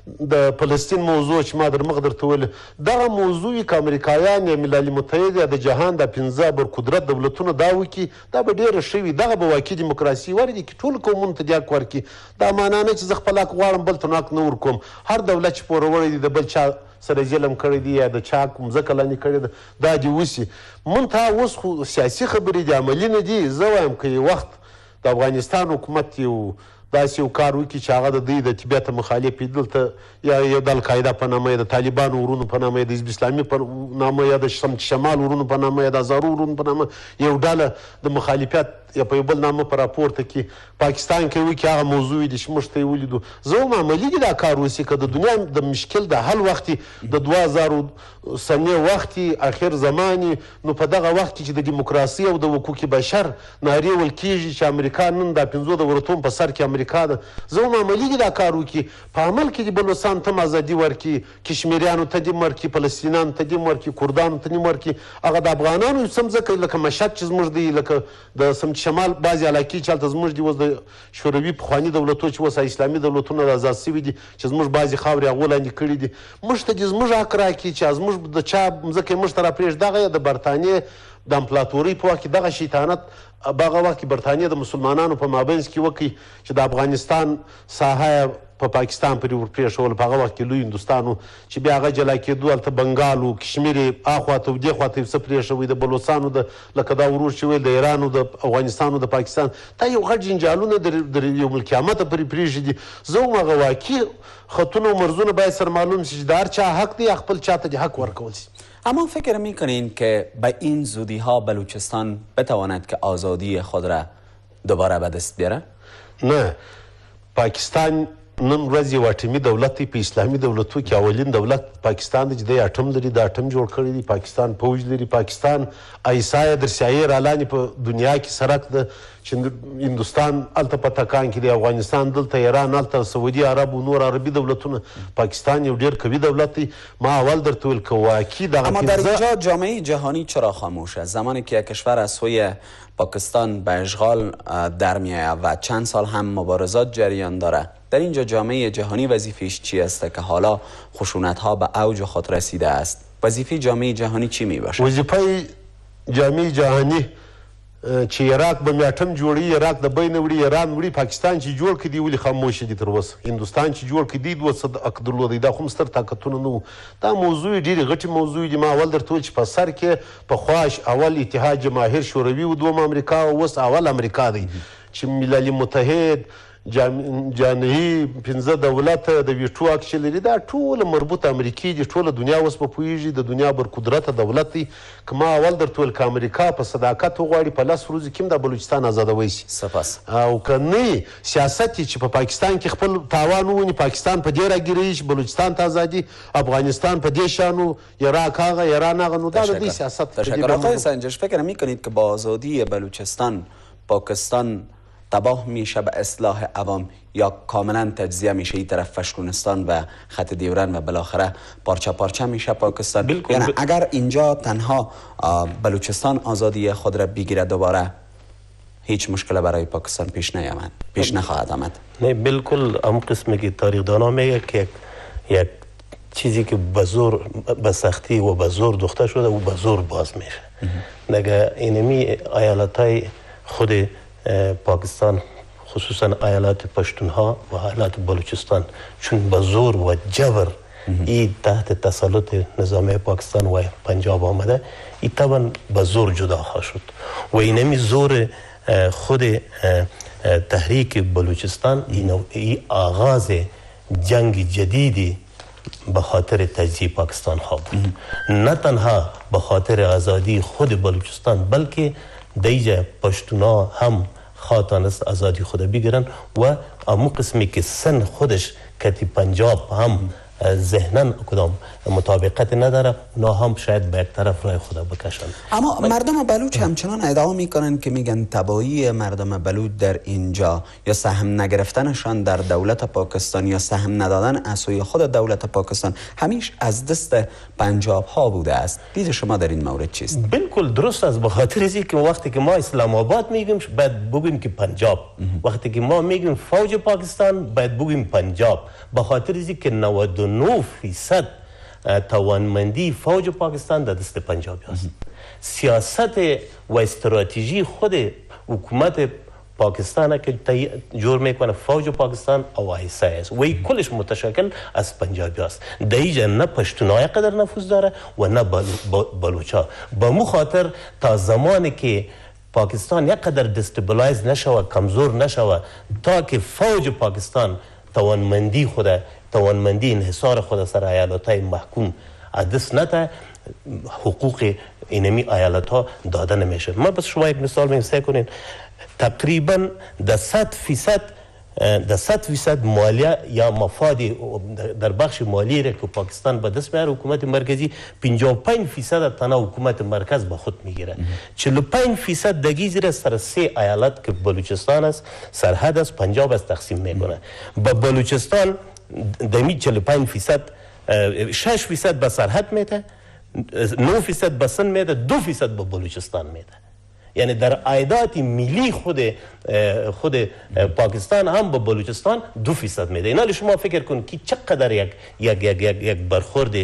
د فلسطین موضوع چې ما در مخ درته ویل، دغه موضوع که امریکایان یا ملل متحد یا د جهان د پنځه برقدرت دولتونه دا وکړي، دا به ډېره ښه وي. دغه به واقعي دیموکراسي وردي چې ټولو قومونو ته دې حق ورکړي. دا معنا نه چې زه خپل حق غواړم بل ته نو حق نه ورکوم. هر دولت چې پوروړی دی د بل چا سره ظلم کړی دی یا د چا کوم ځکه لاندې کړی ده، دا دې وسي. منتها اوس خو سیاسي خبرې دي، عملي نه دي. زه وایم که یو وخت د افغانستان حکومت یو داسې یو کار وکړي چې هغه د دوی د طبیعت مخالف وي، دلته یا یو د القاعده په نامه یا د طالبانو ورونو په نامه یا د حزب اسلامي په نامه یا د شمال ورونو په نامه یا د هزارو ورونو په نامه یو ډله د مخالفت یا په یو بل نامه په راپورته کې پاکستان کې وکړي، هغه موضوع دي چې موږ ته یې ولیدو. زه هم عملي دي دا کار وسي که د دنیا د مشکل د حل وخت د دوه هزارو سنې وخت اخر زمان، نو په دغه وخت کې چې د دیموکراسي او د حقوق بشر نارې ویل کېږي چې امریکا نن دا پنځو دولتونو په سر کې امریکا ده، زه هم عملي دي دا کار وکړي. په عمل کې د بلوچستان ته هم ازادي ورکړي، کشمیریانو ته دې ورکړي، فلسطینیانو ته دې ورکړي، کردانو ته دې ورکړي. هغه د افغانانو څه مځکه لکه مشهد چې زموږ دی، لکه د سمت شمال بعضې علاقې چې هلته زموږ دي، اوس د شوروي پخواني دولتونه چې اوس اسلامي دولتونه آزاد شوي دي چې زموږ بعضې خاورې هغو لاندې کړي دي، موږ ته دې زموږ حق راکړي چې زموږ د چا مځکه یې موږ ته راپرېږدي. دغه یا د برټانیې د امپراتورۍ په وخت کې دغه شیطانت په هغه وخت کې برټانیې د مسلمانانو په مابینځ کې وکړي چې د افغانستان ساحه په پاکستان پورې ورپرېښول. په هغه وخت کې لوی هندوستان و چې بیا هغه جلا کېدو، هلته بنګال و، کشمیر یې اخواته و دې خواته یې څه پرېښوی، د بلوچستانو د لکه دا ورور چې ویل د ایرانو د افغانستان د پاکستان، دا یو غټ جنجالونه د یوم القیامته پورې پرېږدي. زه هم هغه واقعي خطونه و مرزونه باید سر معلوم شي چې د هر چا حق دی خپل چاته د حق ورکول شي.
اما فکر میکنین که به این زودی ها بلوچستان بتواند که آزادی خود را دوباره به دست بیاره؟
نه، پاکستان نن ورځ یو اټمي دولت دی. په اسلامي دولتو کې اولین دولت پاکستان دی چې دی اټم لري، د اټم جوړ کړی دی. پاکستان پوج لري، پاکستان ایسا در سیايي رالانې په دنیا کې سرک ده چې هندوستان هلته په تکان کې دی، افغانستان دلته، ایران هلته، سعودي عرب و نور عربي دولتونه. پاکستان یو ډېر قوي دولت دی. ما اول درته ویل که واقعي دغه
اما در اینجا جامعه جهانی چرا خاموش است؟ زمانی که یک کشور از سوی پاکستان به اشغال در میآید و چند سال هم مبارزات جریان داره، در اینجا جامعه جهانی وظیفه‌اش چی است که حالا خشونت ها به اوج خود رسیده است؟ وظیفه جامعه جهانی چی می باشه؟
وظیفه جامعه جهانی چې عراق به میاټم جوړي عراق د بین وړي ایران وړي پاکستان چې جوړ کړي دي ولې خاموش دي تر اوسه هندوستان چې جوړ کړي دي دوه څه حق درلودی دا خو هم ستر طاقتونه نه وو دا موضوع ډېرې غټې موضوع دي ما اول درته وویل چې په سر کې پخواش اول اتحاد جماهیر شوروي و دوم امریکا او اوس اول امریکا دی چې ملل متحد جامعي پنځه دولت د ویټو حق چې لري دا ټوله مربوط امریکې دي ټوله دنیا اوس په پوهېږي د دنیا برقدرته دولت دی که ما اول درته ویل که امریکا په صداقت وغواړي په لس ورځو کې هم دا بلوچستان ازادوی شي
سپاس
او که نه سیاست چې په پاکستان کې خپل تاوان وونی پاکستان په دې راګیري چې بلوچستان ته ازادي افغانستان په دې شانو عراق هغه ایران هغه نو دا د دې سیاست
تشکر آقای سنجش فکر میکنید که با آزادی بلوچستان پاکستان تباه میشه به اصلاح عوام یا کاملا تجزیه میشه این طرف فشکونستان و خط دیورن و بالاخره پارچه پارچه میشه پاکستان؟
بالکل.
یعنی اگر اینجا تنها بلوچستان آزادی خود را بگیره دوباره هیچ مشکل برای پاکستان پیش نیامد پیش نخواهد آمد.
نه بالکل هم قسمی که تاریخدانا میگه که یک چیزی که به زور به سختی و به زور دوخته شده و به زور باز میشه. نگه اینمی ایالتای خود پاکستان خصوصا ایالات پشتونها و ایالات بلوچستان چون به زور و جبر این تحت تسلط نظامی پاکستان و پنجاب آمده این طبعا به زور جدا خواهد شد و اینمی زور خود تحریک بلوچستان این آغاز جنگ جدیدی به خاطر تجزیه پاکستان ها بود نه تنها به خاطر آزادی خود بلوچستان بلکه دیجا پشتونا هم خواهتانست آزادی خود بگیرن و امو قسمی که سن خودش کتی پنجاب هم ذهنن کدام مطابقت نداره اونا هم شاید به یک طرف رای خود بکشن.
اما مردم بلوچ همچنان ادعا میکنن که میگن تباهی مردم بلوچ در اینجا یا سهم نگرفتنشان در دولت پاکستان یا سهم ندادن از سوی خود دولت پاکستان همیش از دست پنجاب ها بوده است. دید شما در این مورد چیست؟
بالکل درست است. به خاطر اینکه که وقتی که ما اسلام آباد میگیم باید بگیم که پنجاب، وقتی که ما میگیم فوج پاکستان باید بگیم پنجاب، به خاطر اینکه که نود و نه فیصد توانمندی فوج پاکستان در دست پنجابی است. سیاست و استراتژی خود حکومت پاکستان که جور میکنه فوج پاکستان او آیسا است و این کلش متشکل از پنجابی است. در اینجا نه پشتونای قدر نفوذ داره و نه بلوچا. به مو خاطر تا زمانی که پاکستان یک قدر دستبلایز نشوه کمزور نشوه تا که فوج پاکستان توانمندی خود توانمندی انحصار خود سر ایالتهای محکوم دست نده حقوق اینمی ایالت ها داده نمیشه. ما بس شما یک مثال میگم سعی کنین تقریبا ده صد فیصد ده صد فیصد مالیه یا مفاد در بخش مالی را که پاکستان به دست میاره حکومت مرکزی پنجاه و پنج فیصد تنها حکومت مرکز به خود میگیره. چهل و پنج فیصد دیگه زیر سر سه ایالت که بلوچستان است سرحد است پنجاب است تقسیم میکنه. با بلوچستان دمی چهل و پنج فیصد شش فیصد به سرحد میده، نه فیصد به سن میده، دو فیصد به بلوچستان میده. یعنی در عایدات ملی خود خود پاکستان هم به بلوچستان دو فیصد میده. اینا شما فکر کن که چقدر یک یک یک یک, یک برخورد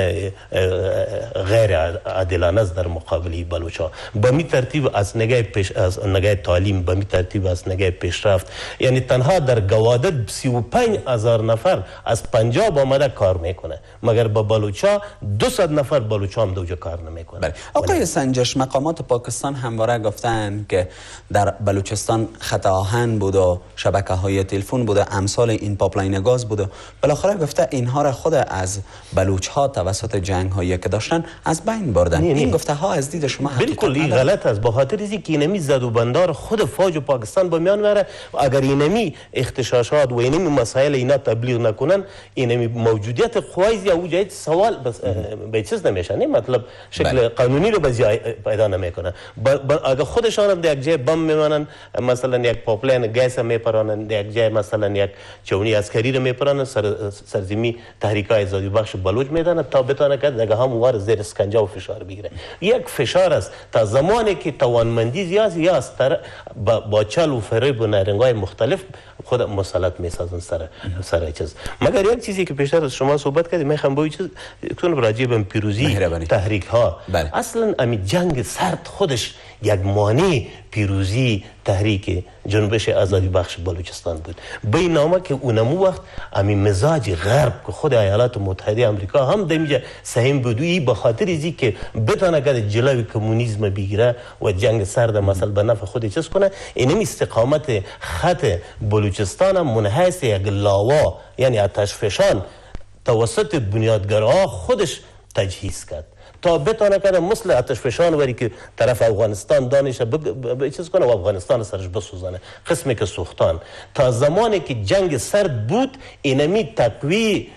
غیر عادلانه است در مقابل بلوچا. به می ترتیب از نگاه پیش از نگاه تعلیم، به می ترتیب از نگاه پیشرفت، یعنی تنها در گوادر سی و پنج هزار نفر از پنجاب آمده کار میکنه، مگر به بلوچا دویست نفر بلوچا هم دوجا کار نمیکنه.
بله. آقای سنجش، مقامات پاکستان همواره گفتن که در بلوچستان خط آهن بود و شبکه های تلفن بود و امثال این پاپلاین گاز بود و بالاخره گفته اینها را خود از بلوچ ها توسط جنگ هایی که داشتن از بین بردن.
نی نی.
این گفته ها از دید شما حقیقت
بالکل این غلط است. به خاطر اینکه اینمی زد و بندار خود فوج پاکستان به میان میاره. اگر اینمی اختشاشات و اینمی مسائل اینا تبلیغ نکنن اینمی موجودیت خوایز یا وجود سوال بس به چیز نمیشه. نه مطلب شکل بله. قانونی رو بازی پیدا نمیکنه. اگر خودشان هم در یک جای بم میمانن، مثلا یک پاپلاین گاز میپرانن، در یک جای مثلا یک چونی عسکری رو میپرانن، سر سرزمی تحریک آزادی بخش بلوچ میدن تا بتونه که دیگه هم وار زیر اسکنجا و فشار بگیره. یک فشار است تا زمانی که توانمندی زیاد یا است با, با چال و فریب و نرنگای مختلف خود مسلط میسازن سر سر چیز. مگر یک چیزی که پیشتر از شما صحبت کردیم میخوام با چیز چون راجع به پیروزی تحریک ها بله. اصلا امی جنگ سرد خودش یک مانع پیروزی تحریک جنبش آزادی بخش بلوچستان بود. به این نامه که اونمو وقت امی مزاج غرب که خود ایالات متحده آمریکا هم دمیجا سهم بود، ای به خاطر ازی که بتونه که جلوی کمونیسم بگیره و جنگ سرد مثلا به نفع خود چیز کنه، اینم استقامت خط بلوچستان منحیث یک لاوا یعنی آتش فشان توسط بنیادگرها خودش تجهیز کرد تا بتونه کنه مثل آتش فشان وری که طرف افغانستان دانش به چیز کنه و افغانستان سرش بسوزانه، قسمی که سوختان تا زمانی که جنگ سرد بود اینمی تقوی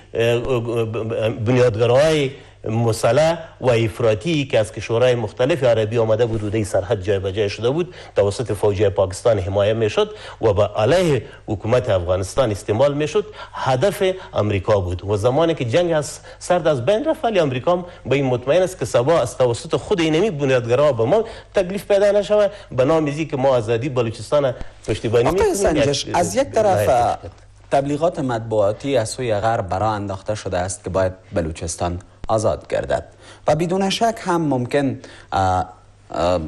بنیادگرهای مسلح و افراطی که از کشورهای مختلف عربی آمده بود و در سرحد جای به جای شده بود توسط فوجی پاکستان حمایه میشد و به علیه حکومت افغانستان استعمال میشد، هدف امریکا بود. و زمانی که جنگ از سرد از بین رفت ولی امریکا به این مطمئن است که سبا از توسط خود اینمی بنیادگرها به ما تکلیف پیدا نشود به نام ازی که ما آزادی بلوچستان پشتیبانی میکنیم.
از یک طرف تبلیغات مطبوعاتی از سوی غرب برای انداخته شده است که باید بلوچستان آزاد گردد و بدون شک هم ممکن آ آ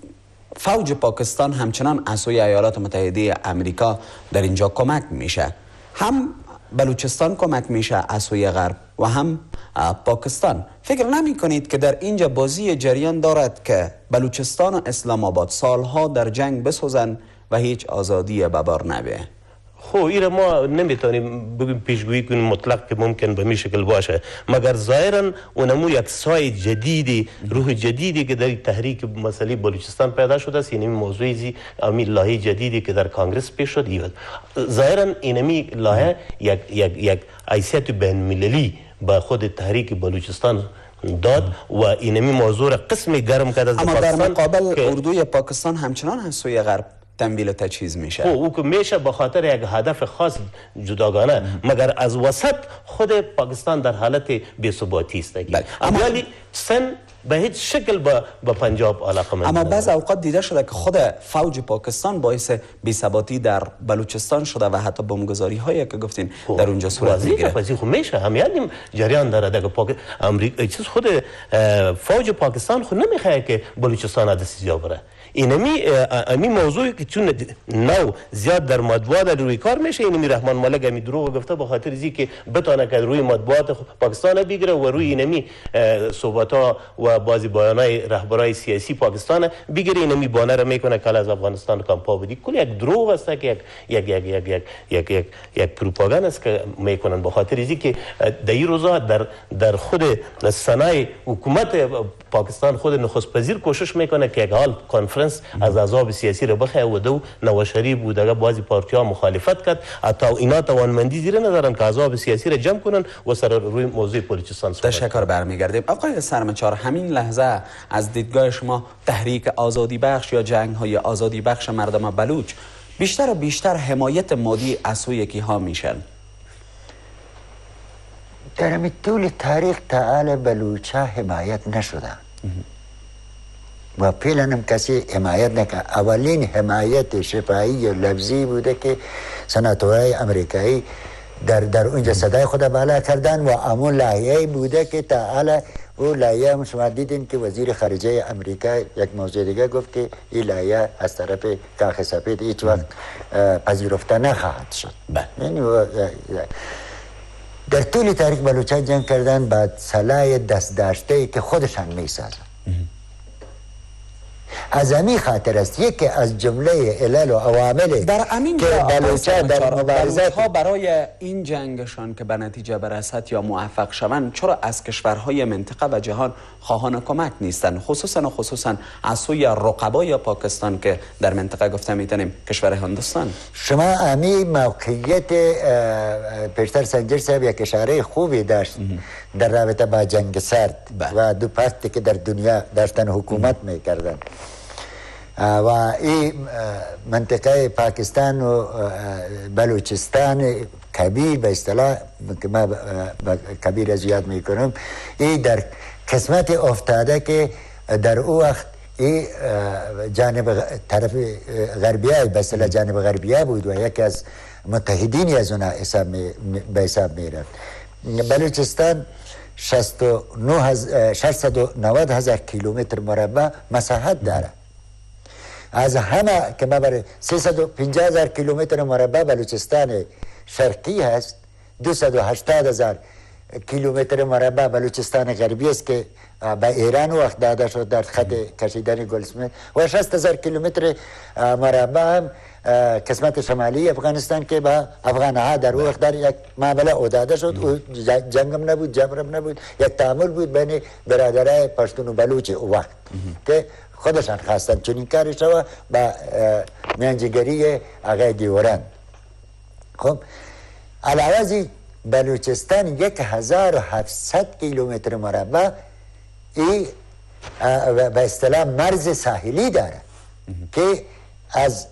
فوج پاکستان همچنان از سوی ایالات متحده امریکا در اینجا کمک میشه، هم بلوچستان کمک میشه از سوی غرب و هم پاکستان. فکر نمی کنید که در اینجا بازی جریان دارد که بلوچستان و اسلام آباد سالها در جنگ بسوزن و هیچ آزادی به بار نبه؟
خب این ما نمیتونیم بگیم پیشگویی کنیم مطلق که ممکن به می شکل باشه، مگر ظاهرا اونمو یک سای جدیدی، روح جدیدی که در تحریک مسئله بلوچستان پیدا شده است، یعنی موضوعی زی امی لایحه جدیدی که در کانگرس پیش شد. ظاهرا اینمی لایحه یک یک یک حیثیت بین المللی به خود تحریک بلوچستان داد و اینمی موضوع را قسمی گرم کرد از
اما در مقابل اردوی پاکستان همچنان از سوی غرب تمویل تجهیز میشه.
او که میشه به خاطر یک هدف خاص جداگانه، مگر از وسط خود پاکستان در حالت بی‌ثباتی است. اما ولی سن به هیچ شکل به با پنجاب علاقه مند.
اما بعض اوقات دیده شده که خود فوج پاکستان باعث بی‌ثباتی در بلوچستان شده و حتی بمبگذاری هایی که گفتین در اونجا صورت میگیره.
واسه خب میشه همیان جریان داره که پاک امریکا چیز خود فوج پاکستان خود نمیخواد که بلوچستان دست جا بره. اینمی امی موضوعی که چون نو زیاد در مطبوعات روی کار میشه، اینمی رحمان مالک امی دروغ گفته به خاطر ازی که بتونه که روی مطبوعات پاکستان بگیره و روی اینمی صحبت‌ها و بعضی بیانای رهبرای سیاسی پاکستان بگیره، اینمی بانه را میکنه که از افغانستان کمپا بدی. کل یک دروغ است که یک یک یک یک یک یک یک یک پروپاگاند است که میکنن به خاطر ازی که در این روزا در در خود صنایع حکومت پاکستان خود نخست وزیر کوشش میکنه که یک حال کنفرانس از احزاب سیاسی را بخواه و دو نواز شریف بود اگر بعضی پارتی ها مخالفت کرد حتی اینا توانمندی زیر ندارن که احزاب سیاسی را جمع کنن و سر روی موضوع بلوچستان صحبت.
تشکر. برمیگردیم آقای سرمچار، همین لحظه از دیدگاه شما تحریک آزادی بخش یا جنگ های آزادی بخش مردم بلوچ بیشتر و بیشتر حمایت مادی از سوی کیها میشن؟
در طول تاریخ تعالی بلوچ ها حمایت نشدن و فعلا هم کسی حمایت نکرد. اولین حمایت شفاهی و لفظی بوده که سناتورهای امریکایی در در اونجا صدای خود بالا کردن و امون لایحه‌ای بوده که تعالی او لایحه هم شما دیدین که وزیر خارجه امریکا یک موضوع دیگه گفت که این لایحه از طرف کاخ سفید هیچ وقت پذیرفته نخواهد شد. یعنی در طول تاریخ بلوچ‌ها جنگ کردن با سلاح دست داشته که خودشان میسازن. از همین خاطر است یکی از جمله علل و عوامل
در امین
که بلوچ‌ها در مبارزات
ها برای این جنگشان که به نتیجه برسد یا موفق شوند چرا از کشورهای منطقه و جهان خواهان کمک نیستند، خصوصا و خصوصا از سوی رقبای پاکستان که در منطقه گفته میتونیم کشور هندوستان؟
شما امی موقعیت پیشتر سنجر صاحب یک اشاره خوبی داشت در رابطه با جنگ سرد و دو پارتی که در دنیا داشتن حکومت میکردن و این منطقه پاکستان و بلوچستان کبیر به اصطلاح که ما کبیر از یاد میکنم، این در قسمت افتاده که در او وقت این جانب طرف غربیه به اصطلاح جانب غربیه بود و یکی از متحدین از اونها به حساب میرفت. بلوچستان شصت و نود هزار کیلومتر مربع مساحت داره از همه که ما برای سیصد و پنجاه هزار کیلومتر مربع بلوچستان شرقی هست، دویست و هشتاد هزار کیلومتر مربع بلوچستان غربی است که به ایران وقت داده شد در خط کشیدن گلسمت و شصت هزار کیلومتر مربع هم قسمت شمالی افغانستان که با افغان ها در وقت در یک معامله او داده شد او جنگم نبود، جبرم نبود، یک تعامل بود بین برادرای پشتون و بلوچ او وقت که خودشان خواستن چنین کاری شود با میانجیگری آقای دیورند. خب علاوه از بلوچستان یک هزار و هفتصد کیلومتر مربع ای به اصطلاح مرز ساحلی داره که از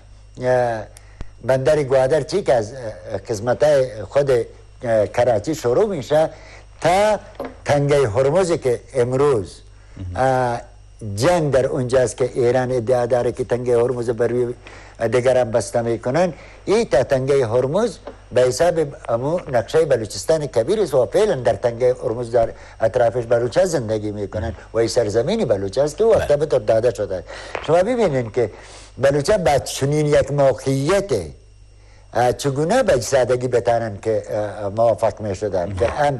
بندر گوادر چی که از قسمت خود کراچی شروع میشه تا تنگه هرمز که امروز جنگ در اونجاست که ایران ادعا داره که تنگه هرمز بروی دیگر هم بسته میکنن، ای تا تنگه هرمز به حساب امو نقشه بلوچستان کبیر است و فعلا در تنگه هرمز در اطرافش بلوچ زندگی میکنن و این سرزمین بلوچ است که وقت به طور داده شده. شما ببینید که بلوچ با چنین یک موقعیت چگونه به سادگی بتانن که موافق می شدن که هم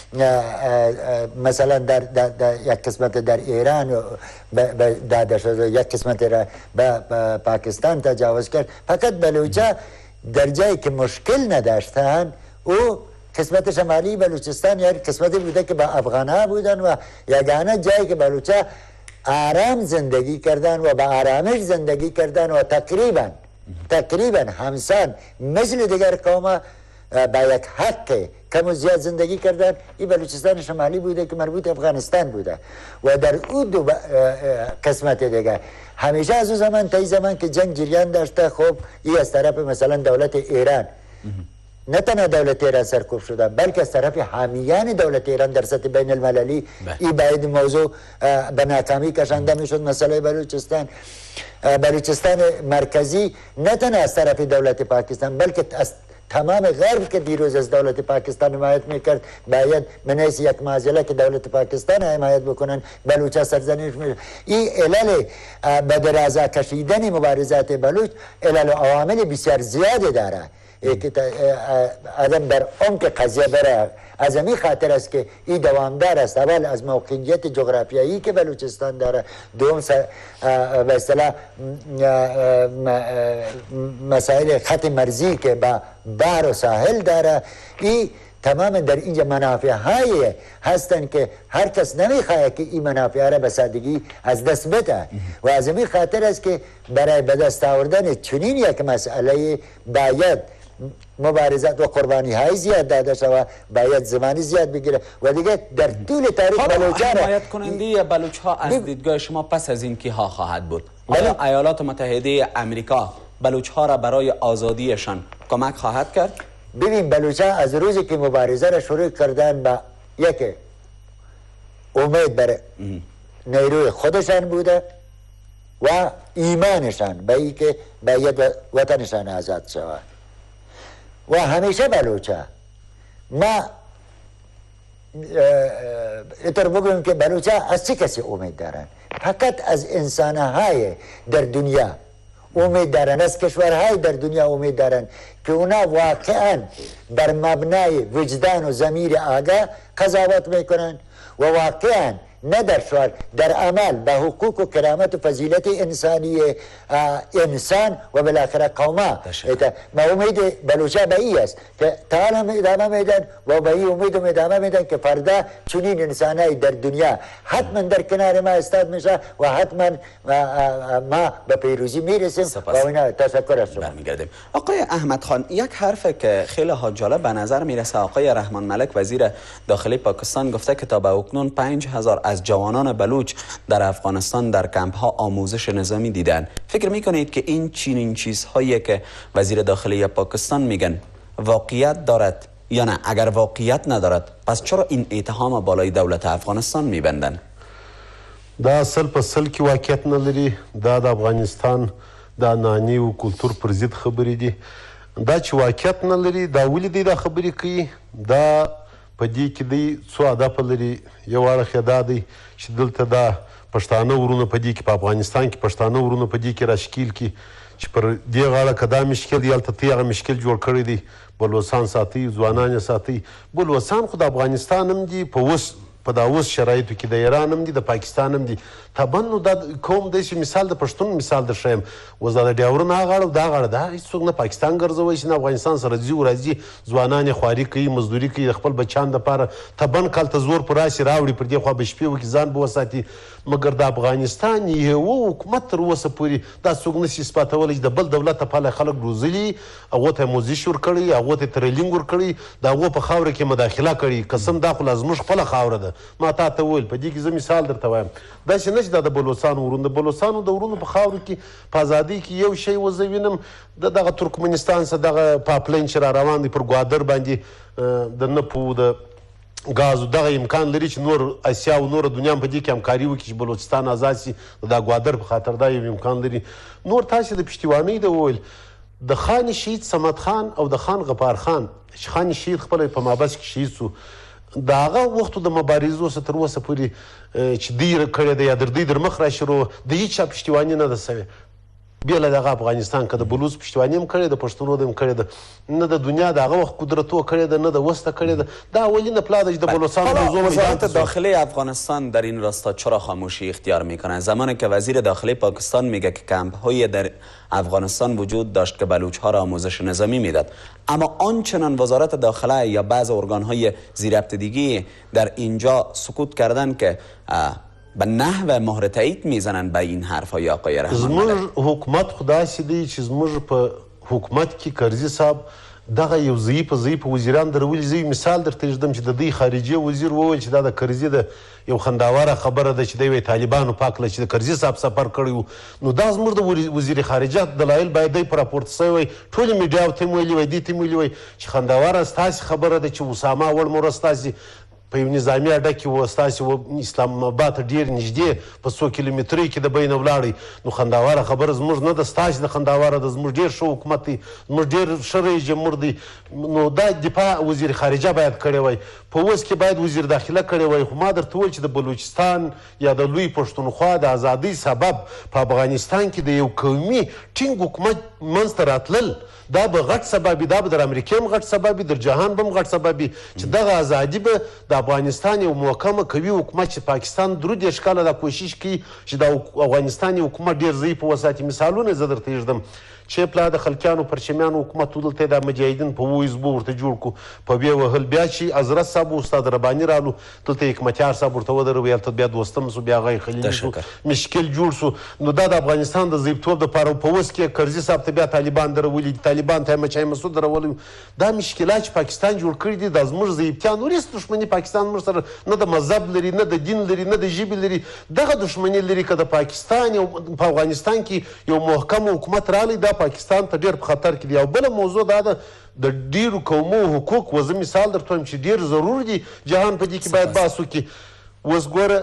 مثلا در, در, در یک قسمت در ایران داده شده، یک قسمت را به پاکستان تجاوز کرد، فقط بلوچا در جایی که مشکل نداشتن او قسمت شمالی بلوچستان یا قسمتی بوده که با افغان ها بودن و یگانه جایی که بلوچا آرام زندگی کردن و با آرامش زندگی کردن و تقریبا تقریبا همسان مثل دیگر قوم با یک حق کم و زیاد زندگی کردن. این بلوچستان شمالی بوده که مربوط افغانستان بوده و در او دو قسمت دیگر همیشه از اون زمان تا این زمان که جنگ جریان داشته، خب این از طرف مثلا دولت ایران نه تنها دولت ایران سرکوب شده بلکه از طرف حامیان دولت ایران در سطح بین المللی این باید موضوع به ناکامی کشانده میشد. مسئله بلوچستان بلوچستان مرکزی نه تنها از طرف دولت پاکستان بلکه از تمام غرب که دیروز از دولت پاکستان حمایت میکرد باید منیس یک معضله که دولت پاکستان حمایت بکنن بلوچ سرزنش میشه. این علل به درازا کشیدن مبارزات بلوچ علل عوامل بسیار زیاده داره که آدم در عمق قضیه بره. از همین خاطر است که این دوامدار است، اول از موقعیت جغرافیایی که بلوچستان داره، دوم به اصطلاح مسائل خط مرزی که با بحر و ساحل داره. این تمام در اینجا منافع های هستن که هر کس نمیخواه که این منافع را به سادگی از دست بده و از همین خاطر است که برای به دست آوردن چنین یک مسئله باید مبارزات و قربانی های زیاد داده شود، باید زمانی زیاد بگیره و دیگه در طول تاریخ بلوچ‌ها را
حمایت کننده بلوچ ها از دیدگاه شما پس از این کی ها خواهد بود؟ آیا ایالات متحده امریکا بلوچ ها را برای آزادیشان کمک خواهد کرد؟
ببین بلوچ ها از روزی که مبارزه را شروع کردن با یک امید بر نیروی خودشان بوده و ایمانشان به ای که باید وطنشان آزاد شود و همیشه بلوچه ما اینطور بگویم که بلوچه از چی کسی امید دارن؟ فقط از انسانهای در دنیا امید دارن، از کشورهای در دنیا امید دارن که اونا واقعا بر مبنای وجدان و ضمیر آگاه قضاوت میکنن و واقعا نه در شعار در عمل به حقوق و کرامت و فضیلت انسانی انسان و بالاخره قوما. ما امید بلوچه به ای است که تعالیم ادامه میدن و به ای امید و ادامه میدن که فردا چنین انسانایی در دنیا حتما در کنار ما استاد میشه و حتما ما به پیروزی میرسیم و اینا. تشکر از شما.
برمیگردیم آقای احمد خان، یک حرف که خیلی ها جالب به نظر میرسه، آقای رحمان ملک وزیر داخلی پاکستان گفته که تا به اکنون پنج هزار از جوانان بلوچ در افغانستان در کمپ ها آموزش نظامی دیدن. فکر میکنید که این چنین چیزهایی که وزیر داخلی پاکستان میگن واقعیت دارد یا نه؟ اگر واقعیت ندارد پس چرا این اتهام بالای دولت افغانستان میبندن؟
دا اصل په سل کې واقعیت نه لري. دا د افغانستان دا نانی او کلتور پر ضد خبرې دي. دا چې واقعیت نه لري دا ولې دی دا خبرې کوي؟ دا په دې کې دی څو هدفه لري. یو اړخ یې دا دی چې دلته دا پښتانه ورونه په دې کې په افغانستان کې پښتانه ورونه په دې کې راشکیل کړي چې پر دې غاړه که دا مشکل دی هلته ته هغه مشکل جوړ کړی دی. بلوڅان ساتي، ځوانان یې ساتي. بلوڅان خو د افغانستان هم دي، په اوس په دا اوس شرایطو کې د ایران هم دي، د پاکستان هم دي. طبعا نو دا کوم دی چې مثال د پښتون مثال در ښیم، اوس دا د ډیورن هغه غاړه او دا غاړه دا هېڅوک نه پاکستان ګرځوی چې نه افغانستان سره ځي راځي، ځوانان یې خواري کوي، مزدوري کوي د خپل بچیانو دپاره. طبعا کلته زور په راسي راوړي، پر دې خوا به شپې وکړي، ځان به وساتي. مګر د افغانستان یو حکومت تر اوسه پورې دا څوک نشي اثباتولی چې د بل دولت لپاره خلک روزلي، هغو ته یې موزیش ورکړی، هغو ته یې تریلینګ ورکړی، د هغو په خاوره کې مداخله کړې. قسم دا خو لا زموږ خپله خاوره ده. ما تا ته وویل په دې کې زه مثال درته وایم، داسې نه چې دا د بلوڅانو ورونو د بلوڅانو د ورونو په خاورو کې په ازادۍ کې یو شی و زه وینم، د دغه ترکمنستان څخه دغه پاپلین چې را روان دی پر ګوادر باندې د نفو د ګازو دغه امکان لري چې نور اسیا او نور دنیا په دې کې همکاري وکړي چې بلوچستان آزاد شي. د دا ګوادر په خاطر دا یو امکان لري. نور تاسې د پشتیوانۍ د وویل د خان شهید صمد خان او د خان غفار خان چې خان شهید خپله په مابس کې شهید سو، د هغه وختو د مبارزو څخه تر اوسه پورې چې دوی کړې ده یا در دوی در مخ راشي د هېچا پشتیواني نه ده سوې بې له دغه افغانستان که د بلوڅ پشتیواني هم کړې ده، پښتنو ده هم کړې ده، نه د دنیا د هغه وخت قدرتو کړې ده، نه د اوس ته کړې ده. دا اولینه پلا ده چې د بلوڅانو
وزارت داخلی افغانستان در این راستا چرا خاموشی اختیار میکنه؟ زمانی که وزیر داخلی پاکستان میگه که کمپ های در افغانستان وجود داشت که بلوچ ها را آموزش نظامی میداد، اما آنچنان وزارت داخله یا بعض ارگان های زیر ابتدیگی در اینجا سکوت کردن که به نحو مهر تایید میزنن به این حرفای آقای رحمان.
زموږ حکومت خو داسې دی چې زموږ په حکومت کې کرزي صاحب دغه یو ضعیفه ضعیفه وزیران درولي. زه مثال درته ږدم چې د دوی خارجیه وزیر وویل چې دا د کرزي د یو خنداوره خبره ده چې دی وایي طالبانو پاک کړه چې د کرزي صاحب سفر کړی و. نو دا زموږ د وزیر خارجه دلایل باید دی په راپورته سوی وای، ټولې میډیاو ته یې ویلي وای، دې ته یې ویلي وای چې خنداوره ستاسې خبره ده چې اسامه وړ موره ستاسې په یو نظامي اډه کې و، ستاسې و اسلام آباد ته ډېر نږدې په څو کیلومترۍ کې د بینه ولاړئ. نو خنداوره خبره زموږ نه ده، ستاسې د خنداوره ده. زموږ ډېر ښه حکومت دی، زموږ ډېر ښه رئیس جمهور دی. نو دا دفاع وزیر خارجه باید کړی وای، په اوس کې باید وزیر داخله کړی وای. خو ما درته وویل چې د بلوچستان یا د لوی پښتونخوا د ازادۍ سبب په افغانستان کې د یو قومي ټینګ حکومت منځته راتلل، دا به غټ سبب وي، دا به در امریکې هم غټ سبب وي، در جهان به هم غټ سبب وي چې دغه ازادي به د افغانستان یو محکمه قوي حکومت چې پاکستان درو دېرش کاله دا کوشش کوي چې د افغانستان یو حکومت ډېر ضعیف وساتي. مثالونه زه درته ږدم چې پلا د خلکیانو پرچمیانو حکومت دلته د مجاهدین په اوو حزبو ورته جوړ کړو، په ویې وهل. بیا چې حضرت صاحب استاد رباني رالو دلته حکمتیار صاحب ورته ودروي، هلته بیا دوستم سو، بیا هغه خلیلي سو، مشکل جوړ سو. نو دا د افغانستان د ضعیفتوب دپاره په اوس کې کرزي صاحب ته بیا طالبان درولي، طالبان ته یې مچای مسعود درولی. دا مشکلات چې پاکستان جوړ کړي دي دا زموږ ضعیفتیا. نور هېڅ دښمني پاکستان موږ سره نه د مذهب لري، نه د دین لري، نه د ژبې لري. دغه دښمني لري که د پاکستان یو په افغانستان کې یو محکم حکومت رالی، دا پاکستان ته ډېر په خطر کې دی. او بله موضوع دا ده د ډېرو قومو حقوق. و زه مثال درته وایم چې ډېر ضرور دي جهان په دې کې باید بحث وکړي. اوس ګوره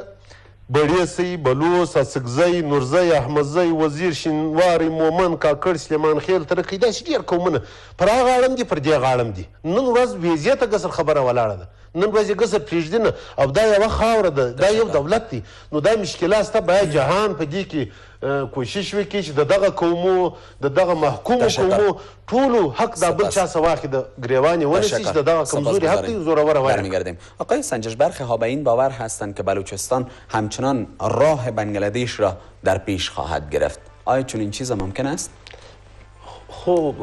بړیسی، بلوڅ، اڅکزی، نورزی، احمدزی، وزیر، شینواری، مومن، کاکړ، سلیمان خیل، ترقي، داسې ډېر قومونه پر هغه غاړم دي، پر دې غاړم دي. نن ورځ ویزې ته ګسر خبره ولاړه ده، نن ورځ یې ګسر پرېږدي نه، او دا یوه خاوره ده، دا یو دولت دی. نو دا مشکلات شته، باید جهان په دې کې کوشش وکړي چې د دغه قومو د دغه محکومو قومو ټولو حق دا بل چا څه واخلي، د ګریوان یې ونیسي چې د دغه کمزوري حق دی زوروره
برمیگردیم. آقای سنجش، برخی ها به این باور هستند که بلوچستان همچنان راه بنگلادیش را در پیش خواهد گرفت. آیا چنین چیز ممکن است؟
خب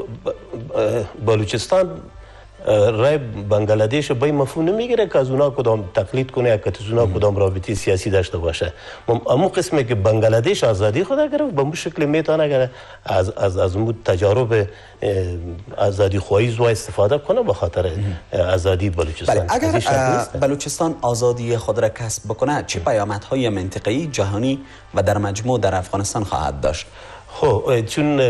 بلوچستان رای بنگلادیش به این مفهوم نمیگیره که از اونا کدام تقلید کنه یا که از اونا کدام رابطه سیاسی داشته باشه. اما قسمی که بنگلادیش آزادی خود گرفت به اون شکل میتونه که از از از اون تجارب آزادی خواهی زو استفاده کنه به خاطر آزادی بلوچستان.
بله، اگر بلوچستان آزادی خود را کسب بکنه چه پیامدهای منطقه‌ای، جهانی و در مجموع در افغانستان خواهد داشت؟
خب چون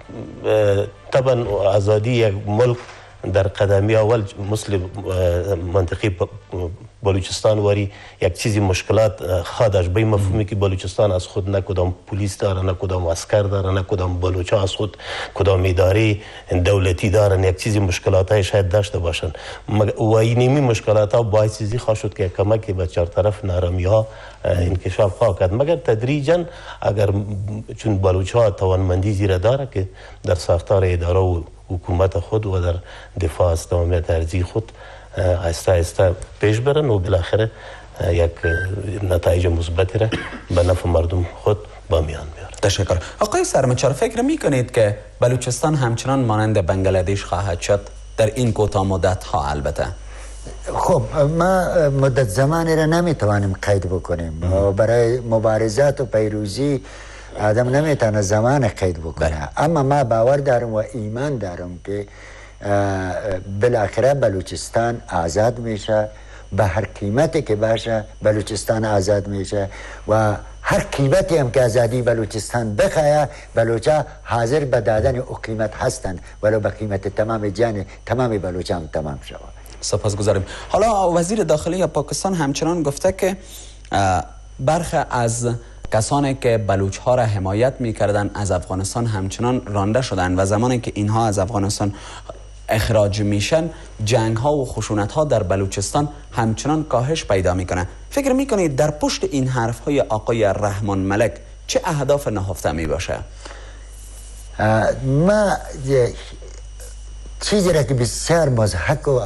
طبعا آزادی یک ملک در قدمی اول مثل منطقی بلوچستان واری یک چیزی مشکلات خودش به مفهومی که بلوچستان از خود نه کدام پلیس داره، نه کدام عسکر داره، نه کدام بلوچا از خود کدام اداره دولتی دارن، یک چیزی مشکلات های شاید داشته باشن و اینمی مشکلات ها باعث چیزی خواهد شد که کمک به چهار طرف نرمی ها انکشاف خواهد کرد. مگر تدریجا اگر چون بلوچ ها توانمندی زیره داره که در ساختار اداره و حکومت خود و در دفاع از تمامیت ارضی خود آهسته آهسته پیش برن و بالاخره یک نتایج مثبتی را به نفع مردم خود با میان بیارن.
تشکر. آقای سرمچار، فکر میکنید که بلوچستان همچنان مانند بنگلادش خواهد شد در این کوتاه مدت ها؟ البته
خب ما مدت زمانی را نمیتوانیم قید بکنیم. برای مبارزات و پیروزی آدم نمیتونه زمان قید بکنه. اما ما باور دارم و ایمان دارم که بالاخره بلوچستان آزاد میشه، به هر قیمتی که باشه بلوچستان آزاد میشه و هر قیمتی هم که آزادی بلوچستان بخواه بلوچا حاضر به دادن او قیمت هستند ولو به قیمت تمام جان تمام بلوچا هم تمام شود.
سپاسگزاریم. حالا وزیر داخلی پاکستان همچنان گفته که برخی از کسانی که بلوچ ها را حمایت می کردن از افغانستان همچنان رانده شدن و زمانی که اینها از افغانستان اخراج میشن جنگ ها و خشونت ها در بلوچستان همچنان کاهش پیدا میکنه. فکر میکنید در پشت این حرف های آقای رحمان ملک چه اهداف نهفته می باشه؟
ما چیزی را که بسیار مضحک و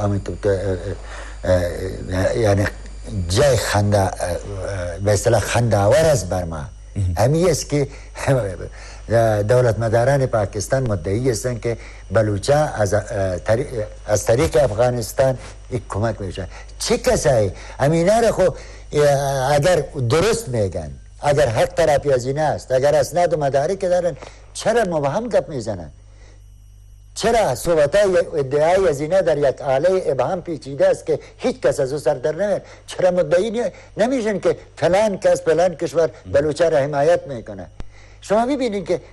یعنی جای خنده به اصطلاح خنده آور است بر ما همی است که دولت مداران پاکستان مدعی هستند که بلوچا از از طریق افغانستان یک کمک میشه. چه کسایی امینا را خو اگر درست میگن، اگر حق طرفی از این است، اگر اسناد و مدارک دارن، چرا مبهم گپ میزنن؟ چرا صحبتای ادعای از اینا در یک آله ابهام پیچیده است که هیچ کس از او سر در نمیاد؟ چرا مدعی نمیشن که فلان کس فلان کشور بلوچا را حمایت میکنه؟ شما ببینید که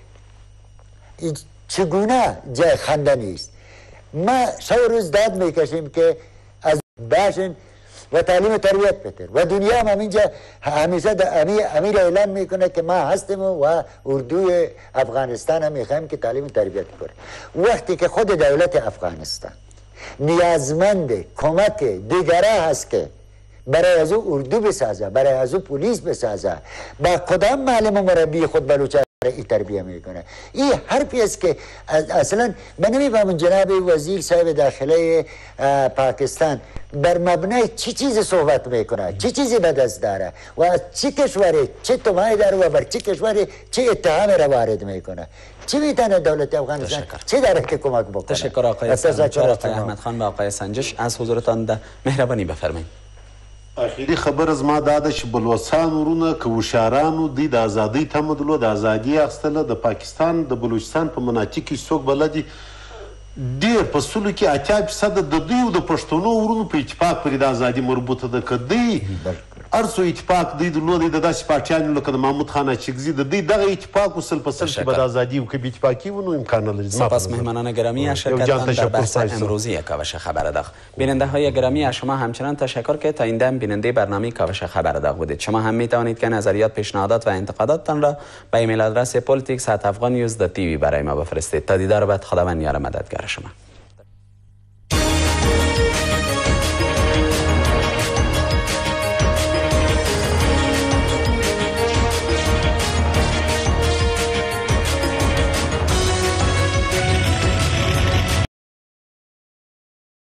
چگونه جای خنده نیست. ما شب روز داد میکشیم که از باشن و تعلیم تربیت بهتر و دنیا هم همینجا همیشه امیر اعلان میکنه که ما هستیم و اردوی افغانستان هم میخوایم که تعلیم تربیت کنه. وقتی که خود دولت افغانستان نیازمند کمک دیگره هست که برای از او اردو بسازه، برای از او پلیس بسازه، با کدام معلم و مربی خود بلوچه ای تربیه میکنه؟ این حرفی است که اصلا من نمیفهمم جناب وزیر صاحب داخله پاکستان بر مبنای چی چیزی صحبت میکنه، چی چیزی به دست داره و از چی کشوری چه تمایی داره و بر چی کشوری چه اتهام را وارد میکنه؟ چی میتونه دولت افغانستان چی داره که کمک بکنه؟
تشکر آقای سنجش. آقای احمد خان و آقای سنجش از حضورتان ده مهربانی بفرمایید.
اخیری خبر از ما دا ده چې بلوڅان ورونه کوشارانو دوی د ازادۍ تمه درلود، ازادي اخیستله. د پاکستان د بلوچستان په مناطق کې څوک بلدي ډېر په سلو کې اتیا فیصده د دوی او د پښتنو ورونو په اتفاق پورې د ازادي مربوطه ده. که دوی هر څو اتفاق دوی درلودی د داسې پاچیانو لکه د محمود خان اچکزي د دوی دغه اتفاق و سل په سل کې به د ازادي و که بې اتفاقي و نو امکان نه لري.
سپاس مهمانان گرامی از شرکتتان در بحث امروزی کاوش خبر داغ. بیننده های گرامی از شما همچنان تشکر که تا این دم بیننده برنامه کاوش خبر داغ بودید. شما هم می توانید که نظریات، پیشنهادات و انتقاداتتان را به ایمیل آدرس politics at afghan news dot t v برای ما بفرستید. تا دیدار بعد، خداوند یار مددگار شما.